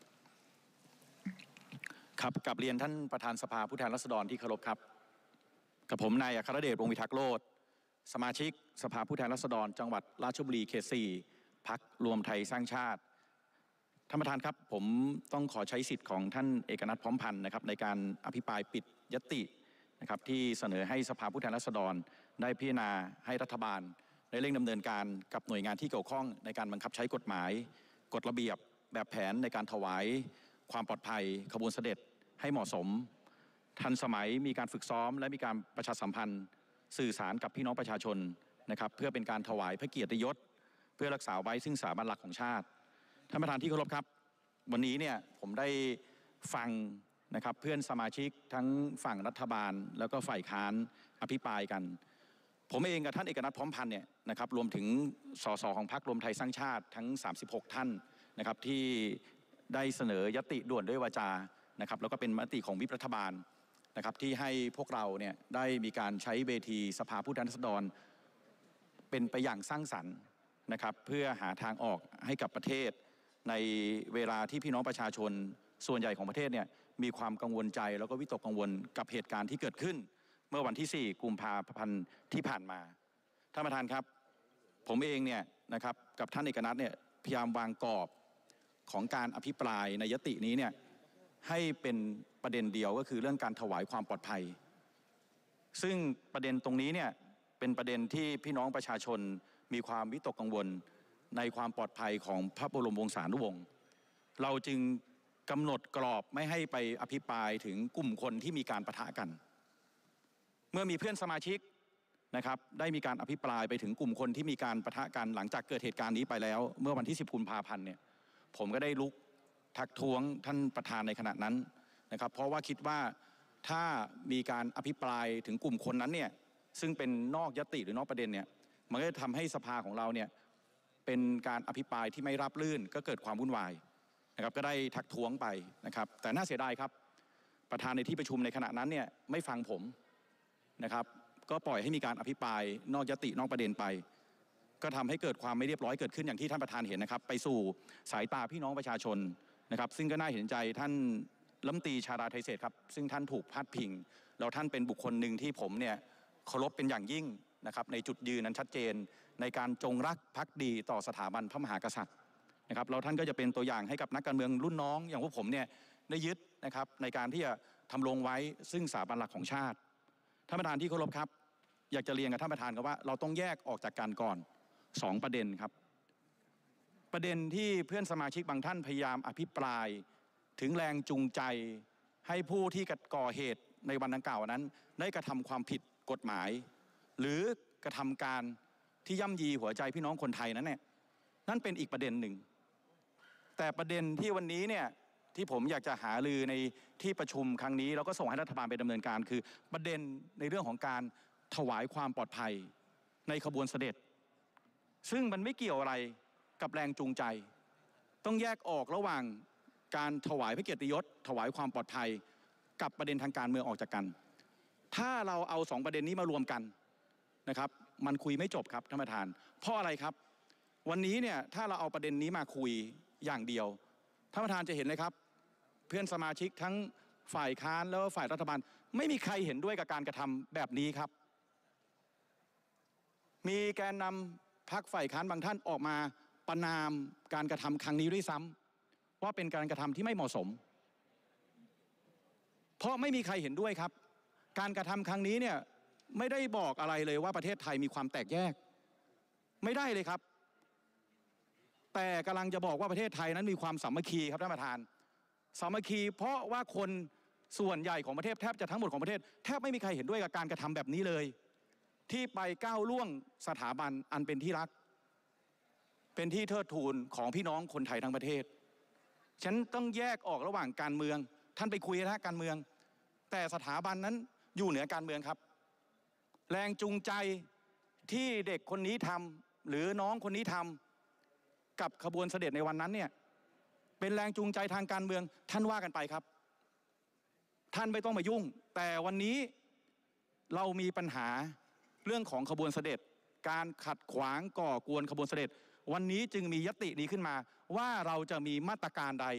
ครับกับเรียนท่านประธานสภาผู้แทนราษฎรที่เคารพครับกับผมนายอัครเดชวงศ์วิทักษ์โลดสมาชิกสภาผู้แทนราษฎรจังหวัดราชบุรีเขตสี่พรรครวมไทยสร้างชาติท่านประธานครับผมต้องขอใช้สิทธิ์ของท่านเอกนัทพร้อมพันธ์นะครับในการอภิปรายปิดยตินะครับที่เสนอให้สภาผู้แทนราษฎรได้พิจารณาให้รัฐบาลได้เร่งดำเนินการกับหน่วยงานที่เกี่ยวข้องในการบังคับใช้กฎหมายกฎระเบียบแบบแผนในการถวายความปลอดภัยขบวนเสด็จให้เหมาะสมทันสมัยมีการฝึกซ้อมและมีการประชาสัมพันธ์สื่อสารกับพี่น้องประชาชนนะครับเพื่อเป็นการถวายพระเกียรติยศเพื่อรักษาไว้ซึ่งสถาบันหลักของชาติท่านประธานที่เคารพครับวันนี้เนี่ยผมได้ฟังนะครับเพื่อนสมาชิกทั้งฝั่งรัฐบาลแล้วก็ฝ่ายค้านอภิปรายกันผมเองกับท่านเอกนัทพร้อมพันธ์เนี่ยนะครับรวมถึงสสของพรรครวมไทยสร้างชาติทั้งสามสิบหกท่านนะครับที่ได้เสนอยติด่วนด้วยวาจานะครับแล้วก็เป็นมติของวิปรัฐบาลนะครับที่ให้พวกเราเนี่ยได้มีการใช้เวทีสภาผู้แทนราษฎรเป็นไปอย่างสร้างสรรค์นะครับเพื่อหาทางออกให้กับประเทศในเวลาที่พี่น้องประชาชนส่วนใหญ่ของประเทศเนี่ยมีความกังวลใจแล้วก็วิตกกังวลกับเหตุการณ์ที่เกิดขึ้นเมื่อวันที่สี่กุมภาพันธ์ที่ผ่านมาท่านประธานครับผมเองเนี่ยนะครับกับท่านเอกนัทเนี่ยพยายามวางกรอบของการอภิปรายในยตินี้เนี่ยให้เป็นประเด็นเดียวก็คือเรื่องการถวายความปลอดภัยซึ่งประเด็นตรงนี้เนี่ยเป็นประเด็นที่พี่น้องประชาชนมีความวิตกกังวลในความปลอดภัยของพระบรมวงศานุวงศ์เราจึงกำหนดกรอบไม่ให้ไปอภิปรายถึงกลุ่มคนที่มีการปะทะกันเมื่อมีเพื่อนสมาชิกนะครับได้มีการอภิปรายไปถึงกลุ่มคนที่มีการปะทะกันหลังจากเกิดเหตุการณ์นี้ไปแล้วเมื่อวันที่สิบกุมภาพันธ์เนี่ยผมก็ได้ลุกทักท้วงท่านประธานในขณะนั้นนะครับเพราะว่าคิดว่าถ้ามีการอภิปรายถึงกลุ่มคนนั้นเนี่ยซึ่งเป็นนอกยติหรือนอกประเด็นเนี่ยมันก็จะทำให้สภาของเราเนี่ยเป็นการอภิปรายที่ไม่ราบรื่นก็เกิดความวุ่นวายนะครับก็ได้ทักท้วงไปนะครับแต่น่าเสียดายครับประธานในที่ประชุมในขณะนั้นเนี่ยไม่ฟังผมนะครับก็ปล่อยให้มีการอภิปรายนอกยตินอกประเด็นไปก็ทำให้เกิดความไม่เรียบร้อยเกิดขึ้นอย่างที่ท่านประธานเห็นนะครับไปสู่สายตาพี่น้องประชาชนนะครับซึ่งก็น่าเห็นใจท่านรัฐมนตรีชาดาไทเศษครับซึ่งท่านถูกพาดพิงแล้วท่านเป็นบุคคลหนึ่งที่ผมเนี่ยเคารพเป็นอย่างยิ่งนะครับในจุดยืนนั้นชัดเจนในการจงรักภักดีต่อสถาบันพระมหากษัตริย์นะครับแล้วท่านก็จะเป็นตัวอย่างให้กับนักการเมืองรุ่นน้องอย่างพวกผมเนี่ยได้ยึดนะครับในการที่จะทำลงไว้ซึ่งสถาบันหลักของชาติท่านประธานที่เคารพครับอยากจะเรียนกับท่านประธานครับว่าเราต้องแยกออกจากกันก่อนสองประเด็นครับประเด็นที่เพื่อนสมาชิกบางท่านพยายามอภิปรายถึงแรงจูงใจให้ผู้ที่ก่อเหตุในวันดังกล่าวนั้นได้กระทำความผิดกฎหมายหรือกระทำการที่ย่ำยีหัวใจพี่น้องคนไทยนั้นเนี่ยนั่นเป็นอีกประเด็นหนึ่งแต่ประเด็นที่วันนี้เนี่ยที่ผมอยากจะหารือในที่ประชุมครั้งนี้แล้วก็ส่งให้รัฐบาลไปดำเนินการคือประเด็นในเรื่องของการถวายความปลอดภัยในขบวนเสด็จซึ่งมันไม่เกี่ยวอะไรกับแรงจูงใจต้องแยกออกระหว่างการถวายพระเกียรติยศถวายความปลอดภัยกับประเด็นทางการเมืองออกจากกันถ้าเราเอาสองประเด็นนี้มารวมกันนะครับมันคุยไม่จบครับท่านประธานเพราะอะไรครับวันนี้เนี่ยถ้าเราเอาประเด็นนี้มาคุยอย่างเดียวท่านประธานจะเห็นเลยครับเพื่อนสมาชิกทั้งฝ่ายค้านแล้วก็ฝ่ายรัฐบาลไม่มีใครเห็นด้วยกับการกระทำแบบนี้ครับมีแกนนำพรรคฝ่ายค้านบางท่านออกมาประณามการกระทำครั้งนี้ด้วยซ้ำว่าเป็นการกระทำที่ไม่เหมาะสมเพราะไม่มีใครเห็นด้วยครับการกระทำครั้งนี้เนี่ยไม่ได้บอกอะไรเลยว่าประเทศไทยมีความแตกแยกไม่ได้เลยครับแต่กำลังจะบอกว่าประเทศไทยนั้นมีความสามัคคีครับท่านประธานสามัคคีเพราะว่าคนส่วนใหญ่ของประเทศแทบจะทั้งหมดของประเทศแทบไม่มีใครเห็นด้วยกับการกระทำแบบนี้เลยที่ไปก้าวล่วงสถาบันอันเป็นที่รักเป็นที่เทิดทูนของพี่น้องคนไทยทั้งประเทศฉันต้องแยกออกระหว่างการเมืองท่านไปคุยนะการเมืองแต่สถาบันนั้นอยู่เหนือการเมืองครับแรงจูงใจที่เด็กคนนี้ทำหรือน้องคนนี้ทำกับขบวนเสด็จในวันนั้นเนี่ยเป็นแรงจูงใจทางการเมืองท่านว่ากันไปครับท่านไม่ต้องมายุ่งแต่วันนี้เรามีปัญหาเรื่องของขบวนเสด็จการขัดขวางก่อกวนขบวนเสด็จวันนี้จึงมียตินี้ขึ้นมาว่าเราจะมีมาตรการใด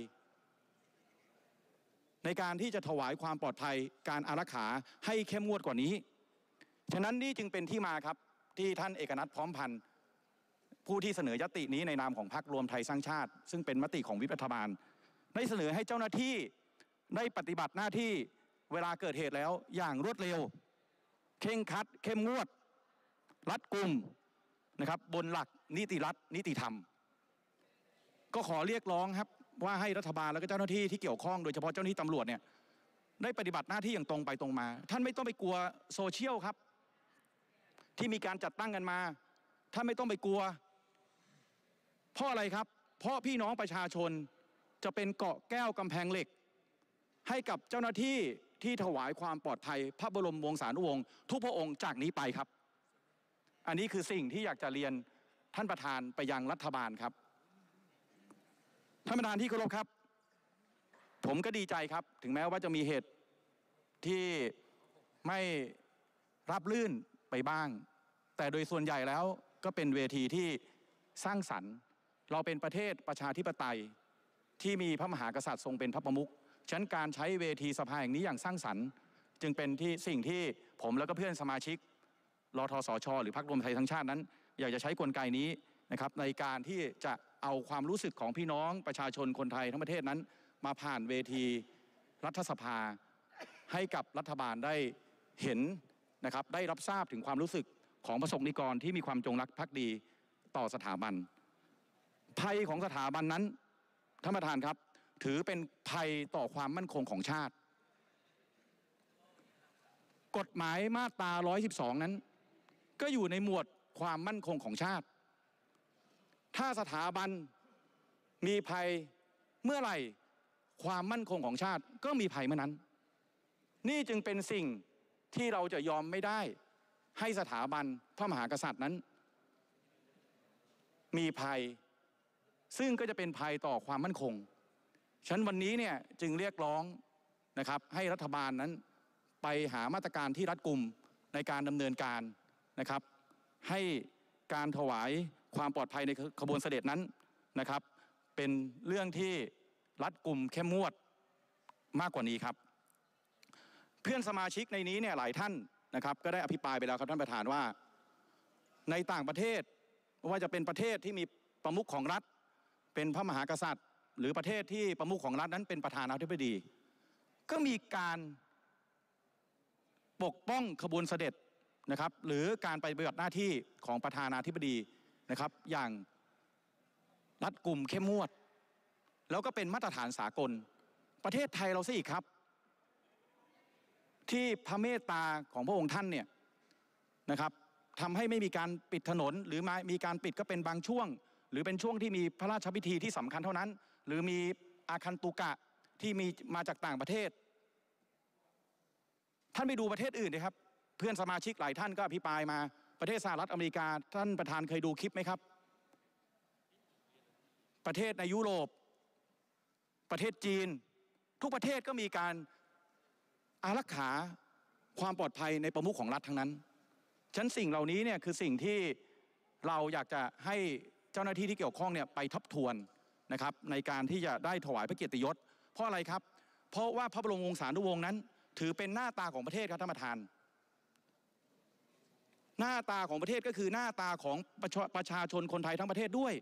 ในการที่จะถวายความปลอดภัยการอารักขาให้เข้มงวดกว่านี้ฉะนั้นนี่จึงเป็นที่มาครับที่ท่านเอกนัทพร้อมพันธ์ผู้ที่เสนอยตินี้ในนามของพรรครวมไทยสร้างชาติซึ่งเป็นมติของวิปรัฐบาลได้เสนอให้เจ้าหน้าที่ได้ปฏิบัติหน้าที่เวลาเกิดเหตุแล้วอย่างรวดเร็วเคร่งครัดเข้มงวดรัดกุมนะครับบนหลักนิติรัฐนิติธรรมก็ขอเรียกร้องครับว่าให้รัฐบาลแล้วก็เจ้าหน้าที่ที่เกี่ยวข้องโดยเฉพาะเจ้าหน้าที่ตำรวจเนี่ยได้ปฏิบัติหน้าที่อย่างตรงไปตรงมาท่านไม่ต้องไปกลัวโซเชียลครับที่มีการจัดตั้งกันมาท่านไม่ต้องไปกลัวเพราะอะไรครับเพราะพี่น้องประชาชนจะเป็นเกราะแก้วกำแพงเหล็กให้กับเจ้าหน้าที่ที่ถวายความปลอดภัยพระบรมวงศานุวงศ์ทุกพระองค์จากนี้ไปครับอันนี้คือสิ่งที่อยากจะเรียนท่านประธานไปยังรัฐบาลครับท่านประธานที่เคารพครับผมก็ดีใจครับถึงแม้ว่าจะมีเหตุที่ไม่รับลื่นไปบ้างแต่โดยส่วนใหญ่แล้วก็เป็นเวทีที่สร้างสรรค์เราเป็นประเทศประชาธิปไตยที่มีพระมหากษัตริย์ทรงเป็นพระประมุขฉะนั้นการใช้เวทีสภาแห่งนี้อย่างสร้างสรรค์จึงเป็นที่สิ่งที่ผมและก็เพื่อนสมาชิกรทสช.หรือพรรครวมไทยทั้งชาตินั้นอยากจะใช้กลไกนี้นะครับในการที่จะเอาความรู้สึกของพี่น้องประชาชนคนไทยทั้งประเทศนั้นมาผ่านเวทีรัฐสภาให้กับรัฐบาลได้เห็นนะครับได้รับทราบถึงความรู้สึกของประสบนิกรที่มีความจงรักภักดีต่อสถาบันภัยของสถาบันนั้นท่านประธานครับถือเป็นภัยต่อความมั่นคงของชาติกฎหมายมาตราหนึ่งร้อยสิบสองนั้นก็อยู่ในหมวดความมั่นคงของชาติถ้าสถาบันมีภัยเมื่อไหร่ความมั่นคงของชาติก็มีภัยเมื่อนั้นนี่จึงเป็นสิ่งที่เราจะยอมไม่ได้ให้สถาบันพระมหากษัตริย์นั้นมีภัยซึ่งก็จะเป็นภัยต่อความมั่นคงฉะนั้นวันนี้เนี่ยจึงเรียกร้องนะครับให้รัฐบาลนั้นไปหามาตรการที่รัดกุมในการดำเนินการนะครับให้การถวายความปลอดภัยในขบวนเสด็จนั้นนะครับเป็นเรื่องที่รัดกุมเข้มงวดมากกว่านี้ครับเพื่อนสมาชิกในนี้เนี่ยหลายท่านนะครับก็ได้อภิปรายไปแล้วครับท่านประธานว่าในต่างประเทศไม่ว่าจะเป็นประเทศที่มีประมุขของรัฐเป็นพระมหากษัตริย์หรือประเทศที่ประมุขของรัฐนั้นเป็นประธานาธิบดีก็มีการปกป้องขบวนเสด็จนะครับหรือการไปปฏิบัติหน้าที่ของประธานาธิบดีนะครับอย่างรัดกุมเข้มงวดแล้วก็เป็นมาตรฐานสากลประเทศไทยเราสิอีกครับที่พระเมตตาของพระองค์ท่านเนี่ยนะครับทำให้ไม่มีการปิดถนนหรือมีการปิดก็เป็นบางช่วงหรือเป็นช่วงที่มีพระราชพิธีที่สำคัญเท่านั้นหรือมีอาคันตุกะที่มีมาจากต่างประเทศท่านไปดูประเทศอื่นนะครับเพื่อนสมาชิกหลายท่านก็อภิปรายมาประเทศสหรัฐอเมริกาท่านประธานเคยดูคลิปไหมครับประเทศในยุโรปประเทศจีนทุกประเทศก็มีการอารักขาความปลอดภัยในประมุขของรัฐทั้งนั้นฉะนั้นสิ่งเหล่านี้เนี่ยคือสิ่งที่เราอยากจะให้เจ้าหน้าที่ที่เกี่ยวข้องเนี่ยไปทบทวนนะครับในการที่จะได้ถวายพระเกียรติยศเพราะอะไรครับเพราะว่าพระบรมวงศานุวงศ์นั้นถือเป็นหน้าตาของประเทศครับท่านประธานหน้าตาของประเทศก็คือหน้าตาของประชาชนคนไทยทั้งประเทศด้วย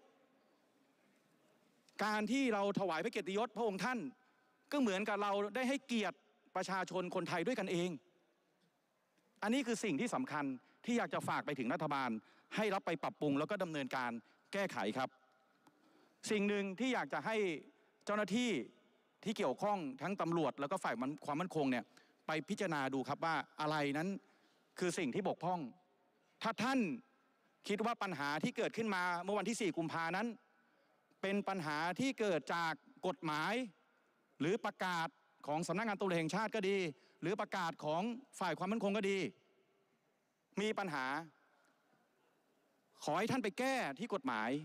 การที่เราถวายพระเกียรติยศพระองค์ท่านก็เหมือนกับเราได้ให้เกียรติประชาชนคนไทยด้วยกันเองอันนี้คือสิ่งที่สำคัญที่อยากจะฝากไปถึงรัฐบาลให้รับไปปรับปรุงแล้วก็ดำเนินการแก้ไขครับสิ่งหนึ่งที่อยากจะให้เจ้าหน้าที่ที่เกี่ยวข้องทั้งตำรวจแล้วก็ฝ่ายความมั่นคงเนี่ยไปพิจารณาดูครับว่าอะไรนั้นคือสิ่งที่บกพร่องถ้าท่านคิดว่าปัญหาที่เกิดขึ้นมาเมื่อวันที่สี่กุมภานั้นเป็นปัญหาที่เกิดจากกฎหมายหรือประกาศของสำนักงานตำรวจแห่งชาติก็ดีหรือประกาศของฝ่ายความมั่นคงก็ดีมีปัญหาขอให้ท่านไปแก้ที่กฎหมาย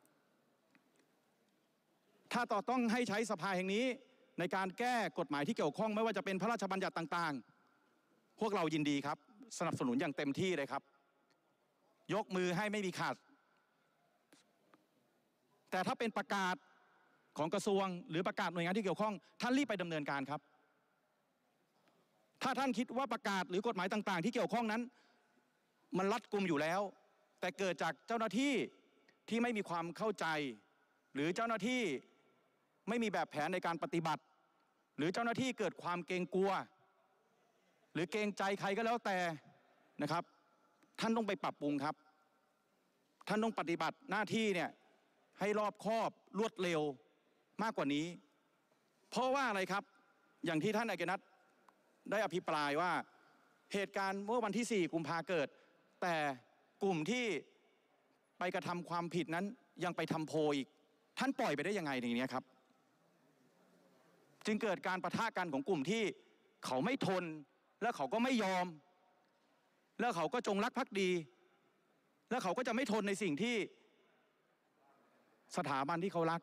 ถ้าต่อต้องให้ใช้สภาแห่งนี้ในการแก้กฎหมายที่เกี่ยวข้องไม่ว่าจะเป็นพระราชบัญญัติต่างๆพวกเรายินดีครับสนับสนุนอย่างเต็มที่เลยครับยกมือให้ไม่มีขาดแต่ถ้าเป็นประกาศของกระทรวงหรือประกาศหน่วยงานที่เกี่ยวข้องท่านรีบไปดำเนินการครับถ้าท่านคิดว่าประกาศหรือกฎหมายต่างๆที่เกี่ยวข้องนั้นมันรัดกุมอยู่แล้วแต่เกิดจากเจ้าหน้าที่ที่ไม่มีความเข้าใจหรือเจ้าหน้าที่ไม่มีแบบแผนในการปฏิบัติหรือเจ้าหน้าที่เกิดความเกรงกลัวหรือเกรงใจใครก็แล้วแต่นะครับท่านต้องไปปรับปรุงครับท่านต้องปฏิบัติหน้าที่เนี่ยให้รอบคอบรวดเร็วมากกว่านี้เพราะว่าอะไรครับอย่างที่ท่านเอกนัทได้อภิปรายว่าเหตุการณ์เมื่อวันที่สี่กุมภาเกิดแต่กลุ่มที่ไปกระทำความผิดนั้นยังไปทำโพลอีกท่านปล่อยไปได้ยังไงอย่างนี้ครับจึงเกิดการปะทะกันของกลุ่มที่เขาไม่ทนแล้วเขาก็ไม่ยอมแล้วเขาก็จงรักภักดีแล้วเขาก็จะไม่ทนในสิ่งที่สถาบันที่เขารัก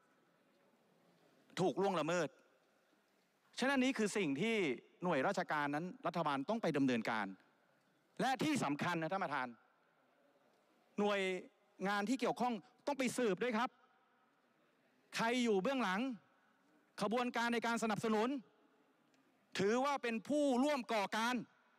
ถูกล่วงละเมิดฉะนั้นนี้คือสิ่งที่หน่วยราชการนั้นรัฐบาลต้องไปดำเนินการและที่สำคัญนะท่านประธานหน่วยงานที่เกี่ยวข้องต้องไปสืบด้วยครับใครอยู่เบื้องหลังขบวนการในการสนับสนุนถือว่าเป็นผู้ร่วมก่อการ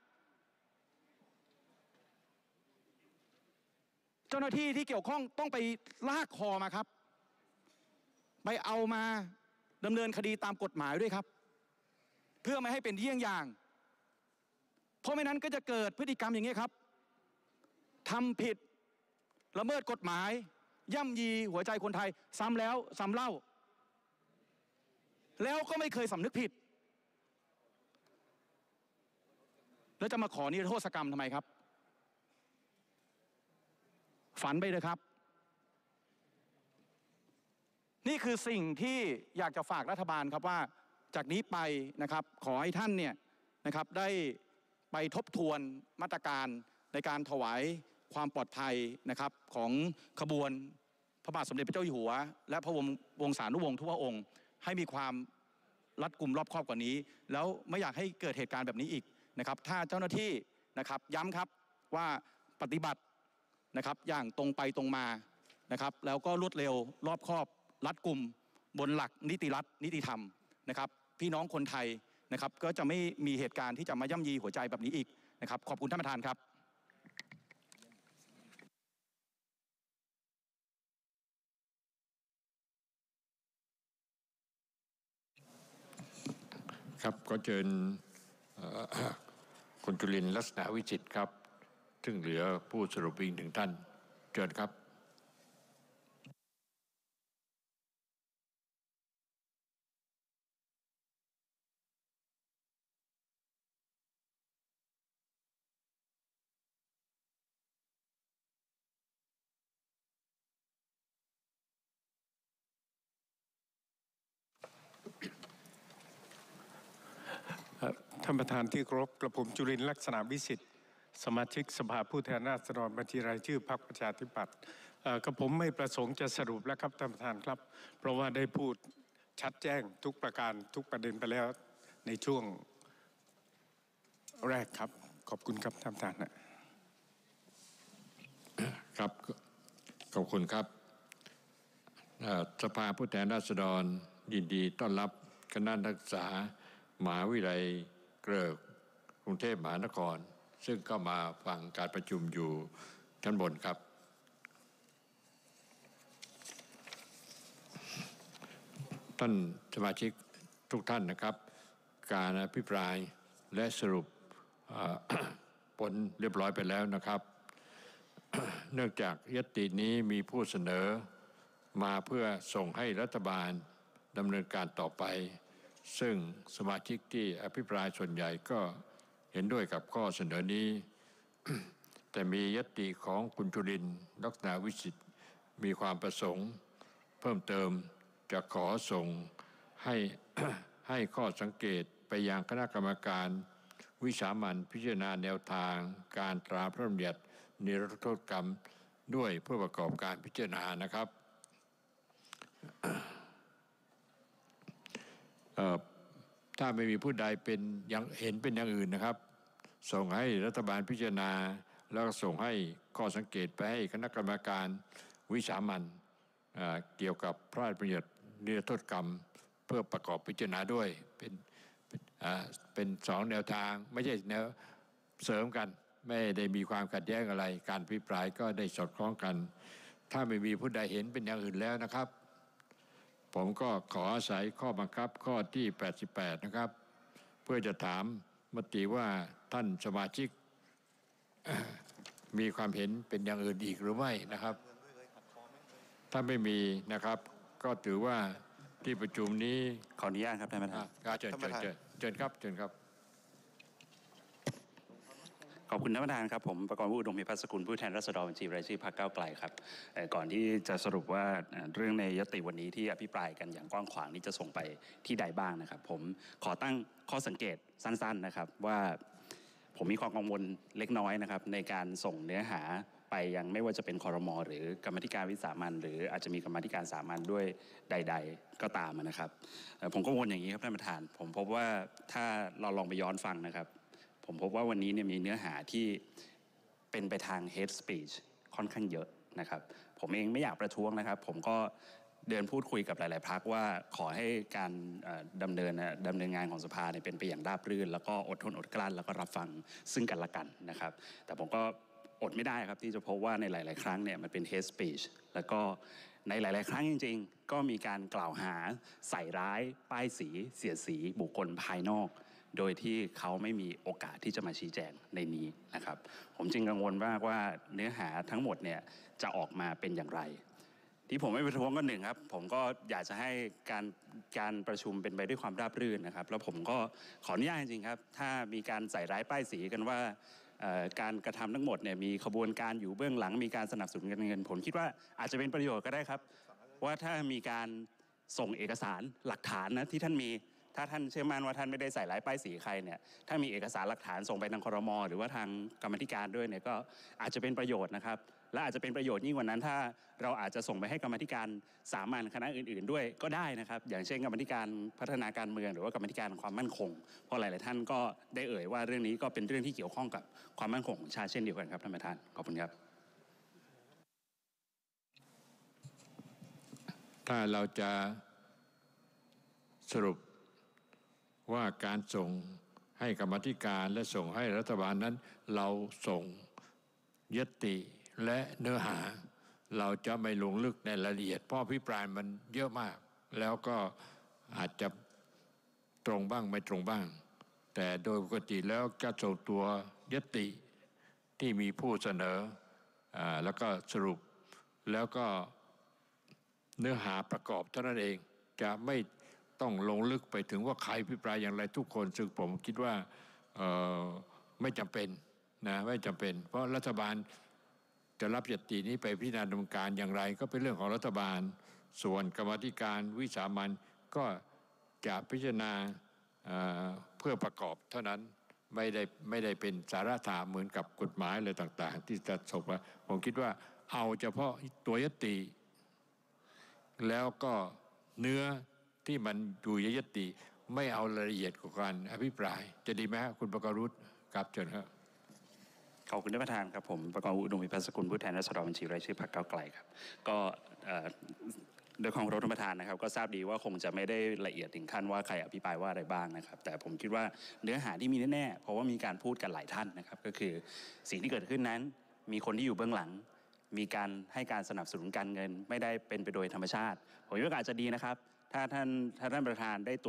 เจ้าหน้าที่ที่เกี่ยวข้องต้องไปลากคอมาครับไปเอามาดำเนินคดีตามกฎหมายด้วยครับเพื่อไม่ให้เป็นเยี่ยงอย่างเพราะไม่นั้นก็จะเกิดพฤติกรรมอย่างนี้ครับทำผิดละเมิดกฎหมายย่ำยีหัวใจคนไทยซ้ำแล้วซ้ำเล่าแล้วก็ไม่เคยสำนึกผิดแล้วจะมาขอนิรโทษกรรมทำไมครับฝันไปเลยครับนี่คือสิ่งที่อยากจะฝากรัฐบาลครับว่าจากนี้ไปนะครับขอให้ท่านเนี่ยนะครับได้ไปทบทวนมาตรการในการถวายความปลอดภัยนะครับของขบวนพระบาทสมเด็จพระเจ้าอยู่หัวและพระวงศานุวงศ์ทุกพระองค์ให้มีความรัดกุมรอบคอบกว่านี้แล้วไม่อยากให้เกิดเหตุการณ์แบบนี้อีกนะครับถ้าเจ้าหน้าที่นะครับย้ำครับว่าปฏิบัตินะครับอย่างตรงไปตรงมานะครับแล้วก็รวดเร็วรอบคอบรัดกุมบนหลักนิติรัฐนิติธรรมนะครับพี่น้องคนไทยนะครับก็จะไม่มีเหตุการณ์ที่จะมาย่ำยีหัวใจแบบนี้อีกนะครับขอบคุณท่านประธานครับครับก็เชิญคุณจุลินทร์ลักษณะวิจิตรครับซึ่งเหลือผู้สรุปอีกหนึ่งท่านเชิญครับท่านประธานที่เคารพกระผมจุรินทร์ลักษณะวิสิทธิ์สมาชิกสภาผู้แทนราษฎรบัญชีรายชื่อพรรคประชาธิปัตย์กระผมไม่ประสงค์จะสรุปแล้วครับท่านประธานครับเพราะว่าได้พูดชัดแจ้งทุกประการทุกประเด็นไปแล้วในช่วงแรกครับขอบคุณครับท่านประธานครับขอบคุณครับสภาผู้แทนราษฎรยินดีต้อนรับคณะนักศึกษามหาวิทยาลัยเกริกกรุงเทพมหานครซึ่งก็มาฟังการประชุมอยู่ชั้นบนครับท่านสมาชิกทุกท่านนะครับการอภิปรายและสรุปผลเรียบร้อยไปแล้วนะครับ เนื่องจากญัตตินี้มีผู้เสนอมาเพื่อส่งให้รัฐบาลดำเนินการต่อไปซึ่งสมาชิกที่อภิปรายส่วนใหญ่ก็เห็นด้วยกับข้อเสนอนี้แต่มียติของคุณจุรินทร์ลักษณะวิสิทธิ์มีความประสงค์เพิ่มเติมจะขอส่งให้ ให้ข้อสังเกตไปยังคณะกรรมการวิสามัญพิจารณาแนวทางการตราพระราชบัญญัตินิรโทษกรรมด้วยเพื่อประกอบการพิจารณานะครับ ถ้าไม่มีผู้ใดเป็นยังเห็นเป็นอย่างอื่นนะครับส่งให้รัฐบาลพิจารณาแล้วก็ส่งให้ข้อสังเกตไปให้คณะกรรมการวิสามัญเกี่ยวกับพระราชบัญญัตินิรโทษกรรมเพื่อประกอบพิจารณาด้วยเป็นเป็นสองแนวทางไม่ใช่แนวเสริมกันไม่ได้มีความขัดแย้งอะไรการพิปรายก็ได้สอดคล้องกันถ้าไม่มีผู้ใดเห็นเป็นอย่างอื่นแล้วนะครับผมก็ขออาศัยข้อบังคับข้อที่แปดสิบแปดนะครับเพื่อจะถามมติว่าท่านสมาชิกมีความเห็นเป็นอย่างอื่นอีกหรือไม่นะครับถ้าไม่มีนะครับก็ถือว่าที่ประชุมนี้ขออนุญาตครับท่านประธานเชิญเชิญเชิญเชิญครับเชิญครับขอบคุณท่านประธานครับผมประกรณ์วุฒิอุดมพิพัฒน์สกุลผู้แทนราษฎรบัญชีรายชื่อพรรคก้าวไกลครับก่อนที่จะสรุปว่าเรื่องในยติวันนี้ที่อภิปรายกันอย่างกว้างขวางนี้จะส่งไปที่ใดบ้างนะครับผมขอตั้งข้อสังเกตสั้นๆนะครับว่าผมมีความกังวลเล็กน้อยนะครับในการส่งเนื้อหาไปยังไม่ว่าจะเป็นครม.หรือกรรมธิการวิสามัญหรืออาจจะมีกรรมธิการสามัญด้วยใดๆก็ตามนะครับผมกังวลอย่างนี้ครับท่านประธานผมพบว่าถ้าเราลองไปย้อนฟังนะครับผมพบว่าวันนี้เนี่ยมีเนื้อหาที่เป็นไปทาง hate speech ค่อนข้างเยอะนะครับผมเองไม่อยากประท้วงนะครับผมก็เดินพูดคุยกับหลายๆพรรคว่าขอให้การดำเนินดำเนินงานของสภาเนี่ยเป็นไปอย่างราบรื่นแล้วก็อดทนอดกลั้นแล้วก็รับฟังซึ่งกันและกันนะครับแต่ผมก็อดไม่ได้ครับที่จะพบว่าในหลายๆครั้งเนี่ยมันเป็น hate speech แล้วก็ในหลายๆครั้งจริงๆก็มีการกล่าวหาใส่ร้ายป้ายสีเสียดสีบุคคลภายนอกโดยที่เขาไม่มีโอกาสที่จะมาชี้แจงในนี้นะครับผมจึงกังวลมากว่าเนื้อหาทั้งหมดเนี่ยจะออกมาเป็นอย่างไรที่ผมไม่ประท้วงก็หนึ่งครับผมก็อยากจะให้การการประชุมเป็นไปด้วยความราบรื่นนะครับแล้วผมก็ขออนุญาตจริงๆครับถ้ามีการใส่ร้ายป้ายสีกันว่าการกระทำทั้งหมดเนี่ยมีขบวนการอยู่เบื้องหลังมีการสนับสนุนกันเงินผมคิดว่าอาจจะเป็นประโยชน์ก็ได้ครับว่าถ้ามีการส่งเอกสารหลักฐานนะที่ท่านมีถ้าท่านเชื่อมั่นว่าท่านไม่ได้ใส่ร้ายป้ายสีใครเนี่ยถ้ามีเอกสารหลักฐานส่งไปทางครม.หรือว่าทางกรรมธิการด้วยเนี่ยก็อาจจะเป็นประโยชน์นะครับและอาจจะเป็นประโยชน์ยิ่งกว่านั้นถ้าเราอาจจะส่งไปให้กรรมธิการสามัญคณะอื่นๆด้วยก็ได้นะครับอย่างเช่นกรรมธิการพัฒนาการเมืองหรือว่ากรรมธิการความมั่นคงเพราะหลายๆท่านก็ได้เอ่ยว่าเรื่องนี้ก็เป็นเรื่องที่เกี่ยวข้องกับความมั่นคงของชาติเช่นเดียวกันครับท่านประธานขอบคุณครับถ้าเราจะสรุปว่าการส่งให้กรรมธิการและส่งให้รัฐบาลนั้นเราส่งยติและเนื้อหาเราจะไม่ลงลึกในรายละเอียดเพราะอภิปรายมันเยอะมากแล้วก็อาจจะตรงบ้างไม่ตรงบ้างแต่โดยปกติแล้วจะส่งตัวยติที่มีผู้เสนออ่าแล้วก็สรุปแล้วก็เนื้อหาประกอบเท่านั้นเองจะไม่ต้องลงลึกไปถึงว่าใครพิปรายอย่างไรทุกคนซึ่งผมคิดว่าไม่จำเป็นนะไม่จำเป็นเพราะรัฐบาลจะรับยตินี้ไปพิจารณาดำเนินการอย่างไรก็เป็นเรื่องของรัฐบาลส่วนกรรมาธิการวิสามัญก็จะพิจารณาเพื่อประกอบเท่านั้นไม่ได้ไม่ได้เป็นสาระถามเหมือนกับกฎหมายอะไรต่างๆที่จะส่งมาผมคิดว่าเอาเฉพาะตัวยติแล้วก็เนื้อที่มันอยู่ในยติไม่เอารายละเอียดของการอภิปรายจะดีไหมครับคุณประกรณ์ครับเชิญครับขอบคุณท่านประธานครับผมประกรณ์อุดมพิพัฒน์สกุลผู้แทนราษฎรบัญชีรายชื่อพรรคก้าวไกลครับก็โดยความเคารพท่านประธานนะครับก็ทราบดีว่าคงจะไม่ได้ละเอียดถึงขั้นว่าใครอภิปรายว่าอะไรบ้างนะครับแต่ผมคิดว่าเนื้อหาที่มีแน่ๆเพราะว่ามีการพูดกันหลายท่านนะครับก็คือสิ่งที่เกิดขึ้นนั้นมีคนที่อยู่เบื้องหลังมีการให้การสนับสนุนการเงินไม่ได้เป็นไปโดยธรรมชาติผมว่าอาจจะดีนะครับถ้าท่านถ้าท่านประธานได้ตรวจ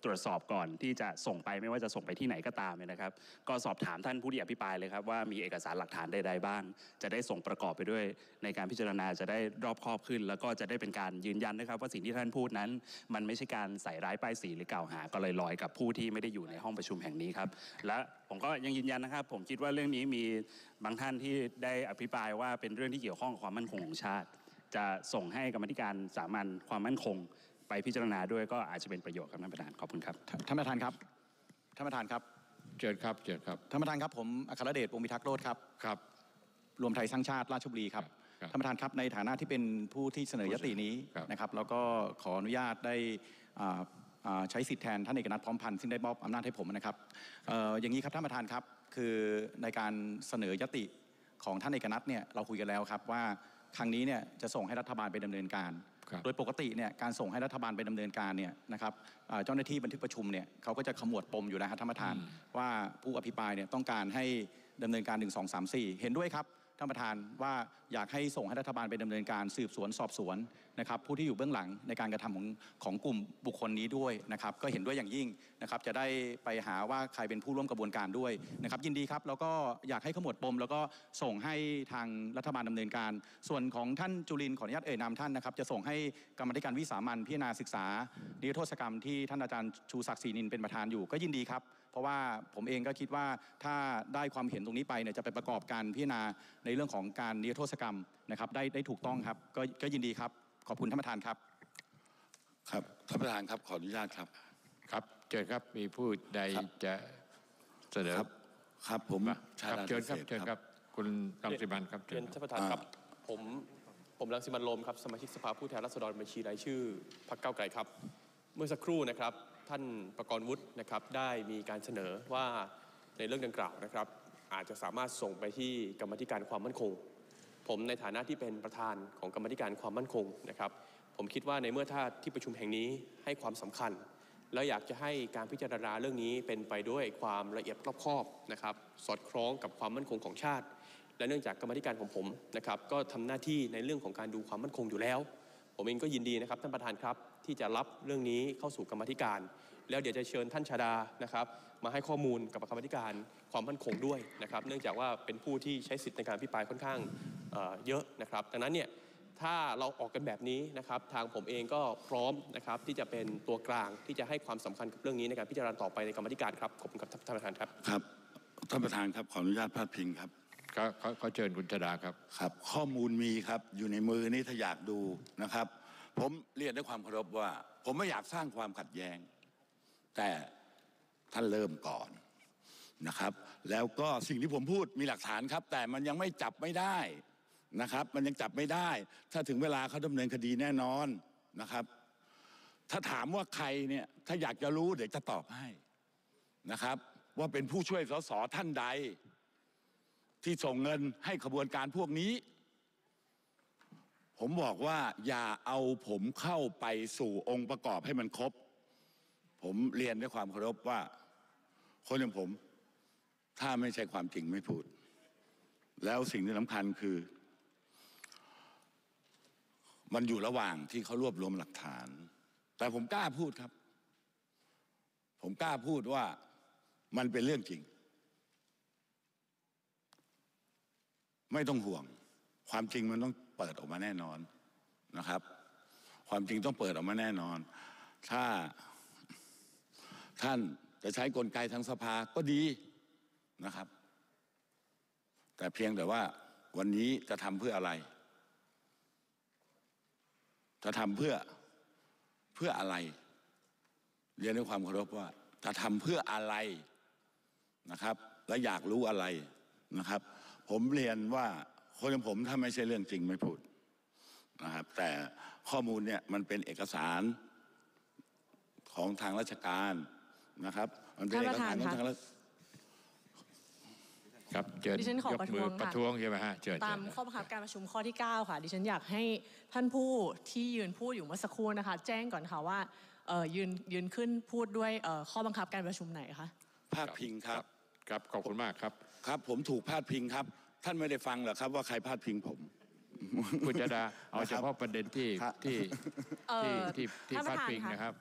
ตรวจสอบก่อนที่จะส่งไปไม่ว่าจะส่งไปที่ไหนก็ตามเนี่ยนะครับก็สอบถามท่านผู้ที่อภิปรายเลยครับว่ามีเอกสารหลักฐานใดๆบ้างจะได้ส่งประกอบไปด้วยในการพิจารณาจะได้รอบคอบขึ้นแล้วก็จะได้เป็นการยืนยันนะครับว่าสิ่งที่ท่านพูดนั้นมันไม่ใช่การใส่ร้ายป้ายสีหรือกล่าวหาก็ลอยๆกับผู้ที่ไม่ได้อยู่ในห้องประชุมแห่งนี้ครับและผมก็ยังยืนยันนะครับผมคิดว่าเรื่องนี้มีบางท่านที่ได้อภิปรายว่าเป็นเรื่องที่เกี่ยวข้องกับความมั่นคงของชาติจะส่งให้กรรมาธิการสามัญความมั่นคงไปพิจารณาด้วยก็อาจจะเป็นประโยชน์ครับท่านประธานขอบคุณครับท่านประธานครับท่านประธานครับเชิญครับเชิญครับท่านประธานครับผมอัครเดชวงศ์พิทักษ์โรจน์ครับครับรวมไทยสร้างชาติราชบุรีครับท่านประธานครับในฐานะที่เป็นผู้ที่เสนอยตินี้นะครับแล้วก็ขออนุญาตได้ใช้สิทธิแทนท่านเอกนัทพร้อมพันธ์ซึ่งได้มอบอำนาจให้ผมนะครับอย่างนี้ครับท่านประธานครับคือในการเสนอยติของท่านเอกนัทเนี่ยเราคุยกันแล้วครับว่าครั้งนี้เนี่ยจะส่งให้รัฐบาลไปดำเนินการโดยปกติเนี่ยการส่งให้รัฐบาลไปดำเนินการเนี่ยนะครับเจ้าหน้าที่บันทึกประชุมเนี่ยเขาก็จะขมวดปมอยู่แล้วครับท่านประธานว่าผู้อภิปรายเนี่ยต้องการให้ดำเนินการหนึ่ง สอง สาม สี่เห็นด้วยครับท่านประธานว่าอยากให้ส่งให้รัฐบาลไปดำเนินการสืบสวนสอบสวนนะครับผู้ที่อยู่เบื้องหลังในการกระทำของของกลุ่มบุคคลนี้ด้วยนะครับก็เห็นด้วยอย่างยิ่งนะครับจะได้ไปหาว่าใครเป็นผู้ร่วมกระบวนการด้วยนะครับยินดีครับแล้วก็อยากให้ขมวดปมแล้วก็ส่งให้ทางรัฐบาลดำเนินการส่วนของท่านจุลินทร์ขออนุญาตเอ่ยนามท่านนะครับจะส่งให้กรรมาธิการวิสามัญพิจารณาศึกษานิรโทษกรรมที่ท่านอาจารย์ชูศักดิ์ศรีนินเป็นประธานอยู่ก็ยินดีครับเพราะว่าผมเองก็คิดว่าถ้าได้ความเห็นตรงนี้ไปเนี่ยจะไปประกอบการพิจารณาในเรื่องของการนิรโทษกรรมนะครับได้ได้ถูกต้องครับก็ก็ยินดีครับขอบคุณท่านประธานครับครับท่านประธานครับขออนุญาตครับครับเชิญครับมีผู้ใดจะเสนอครับครับผมครับเชิญครับเชิญครับคุณรังสิมันครับเชิญท่านประธานครับผมผมรังสิมันต์โรมครับสมาชิกสภาผู้แทนราษฎรบัญชีรายชื่อพรรคก้าวไกลครับเมื่อสักครู่นะครับท่านประกรณ์วุฒินะครับได้มีการเสนอว่าในเรื่องดังกล่าวนะครับอาจจะสามารถส่งไปที่กรรมาธิการความมั่นคงผมในฐานะที่เป็นประธานของกรรมาธิการความมั่นคงนะครับผมคิดว่าในเมื่อถ้าที่ประชุมแห่งนี้ให้ความสำคัญแล้วอยากจะให้การพิจารณาเรื่องนี้เป็นไปด้วยความละเอียดรอบคอบนะครับสอดคล้องกับความมั่นคงของชาติและเนื่องจากกรรมาธิการของผมนะครับก็ทำหน้าที่ในเรื่องของการดูความมั่นคงอยู่แล้วผมเองก็ยินดีนะครับท่านประธานครับที่จะรับเรื่องนี้เข้าสู่กรรมาธิการแล้วเดี๋ยวจะเชิญท่านชาดานะครับมาให้ข้อมูลกับกรรมาธิการความมั่นคงด้วยนะครับเนื่องจากว่าเป็นผู้ที่ใช้สิทธิ์ในการอภิปรายค่อนข้างเอ่อเยอะนะครับดังนั้นเนี่ยถ้าเราออกกันแบบนี้นะครับทางผมเองก็พร้อมนะครับที่จะเป็นตัวกลางที่จะให้ความสำคัญกับเรื่องนี้ในการพิจารณาต่อไปในกรรมาธิการครับขอบคุณครับท่านประธานครับครับท่านประธานครับขออนุญาตพาดพิงครับเขาเขาเชิญคุณชาดาครับครับข้อมูลมีครับอยู่ในมือนี้ถ้าอยากดูนะครับผมเรียนด้วยความเคารพว่าผมไม่อยากสร้างความขัดแย้งแต่ท่านเริ่มก่อนนะครับแล้วก็สิ่งที่ผมพูดมีหลักฐานครับแต่มันยังไม่จับไม่ได้นะครับมันยังจับไม่ได้ถ้าถึงเวลาเขาดำเนินคดีแน่นอนนะครับถ้าถามว่าใครเนี่ยถ้าอยากจะรู้เดี๋ยวจะตอบให้นะครับว่าเป็นผู้ช่วยสสท่านใดที่ส่งเงินให้ขบวนการพวกนี้ผมบอกว่าอย่าเอาผมเข้าไปสู่องค์ประกอบให้มันครบผมเรียนด้วยความเคารพว่าคนอย่างผมถ้าไม่ใช่ความจริงไม่พูดแล้วสิ่งที่สำคัญคือมันอยู่ระหว่างที่เขารวบรวมหลักฐานแต่ผมกล้าพูดครับผมกล้าพูดว่ามันเป็นเรื่องจริงไม่ต้องห่วงความจริงมันต้องเปิดออกมาแน่นอนนะครับความจริงต้องเปิดออกมาแน่นอนถ้าท่านจะใช้กลไกทางสภาก็ดีนะครับแต่เพียงแต่ว่าวันนี้จะทำเพื่ออะไรจะทำเพื่อเพื่ออะไรเรียนด้วยความเคารพว่าจะทำเพื่ออะไรนะครับและอยากรู้อะไรนะครับผมเรียนว่าคนอย่างผมถ้าไม่ใช่เรื่องจริงไม่พูดนะครับแต่ข้อมูลเนี่ยมันเป็นเอกสารของทางราชการนะครับมันเป็นเอกสารของทางราชครับดิฉันขอประท้วงประท้วงใช่ไหมฮะตามข้อบังคับการประชุมข้อที่เก้าค่ะดิฉันอยากให้ท่านผู้ที่ยืนพูดอยู่เมื่อสักครู่นะคะแจ้งก่อนค่ะว่ายืนยืนขึ้นพูดด้วยข้อบังคับการประชุมไหนคะพาดพิงครับครับขอบคุณมากครับครับผมถูกพาดพิงครับท่านไม่ได้ฟังเหรอครับว่าใครพาดพิงผมคุณชาดาเอาเฉพาะประเด็นที่ที่ที่ที่พาดพิงนะครับ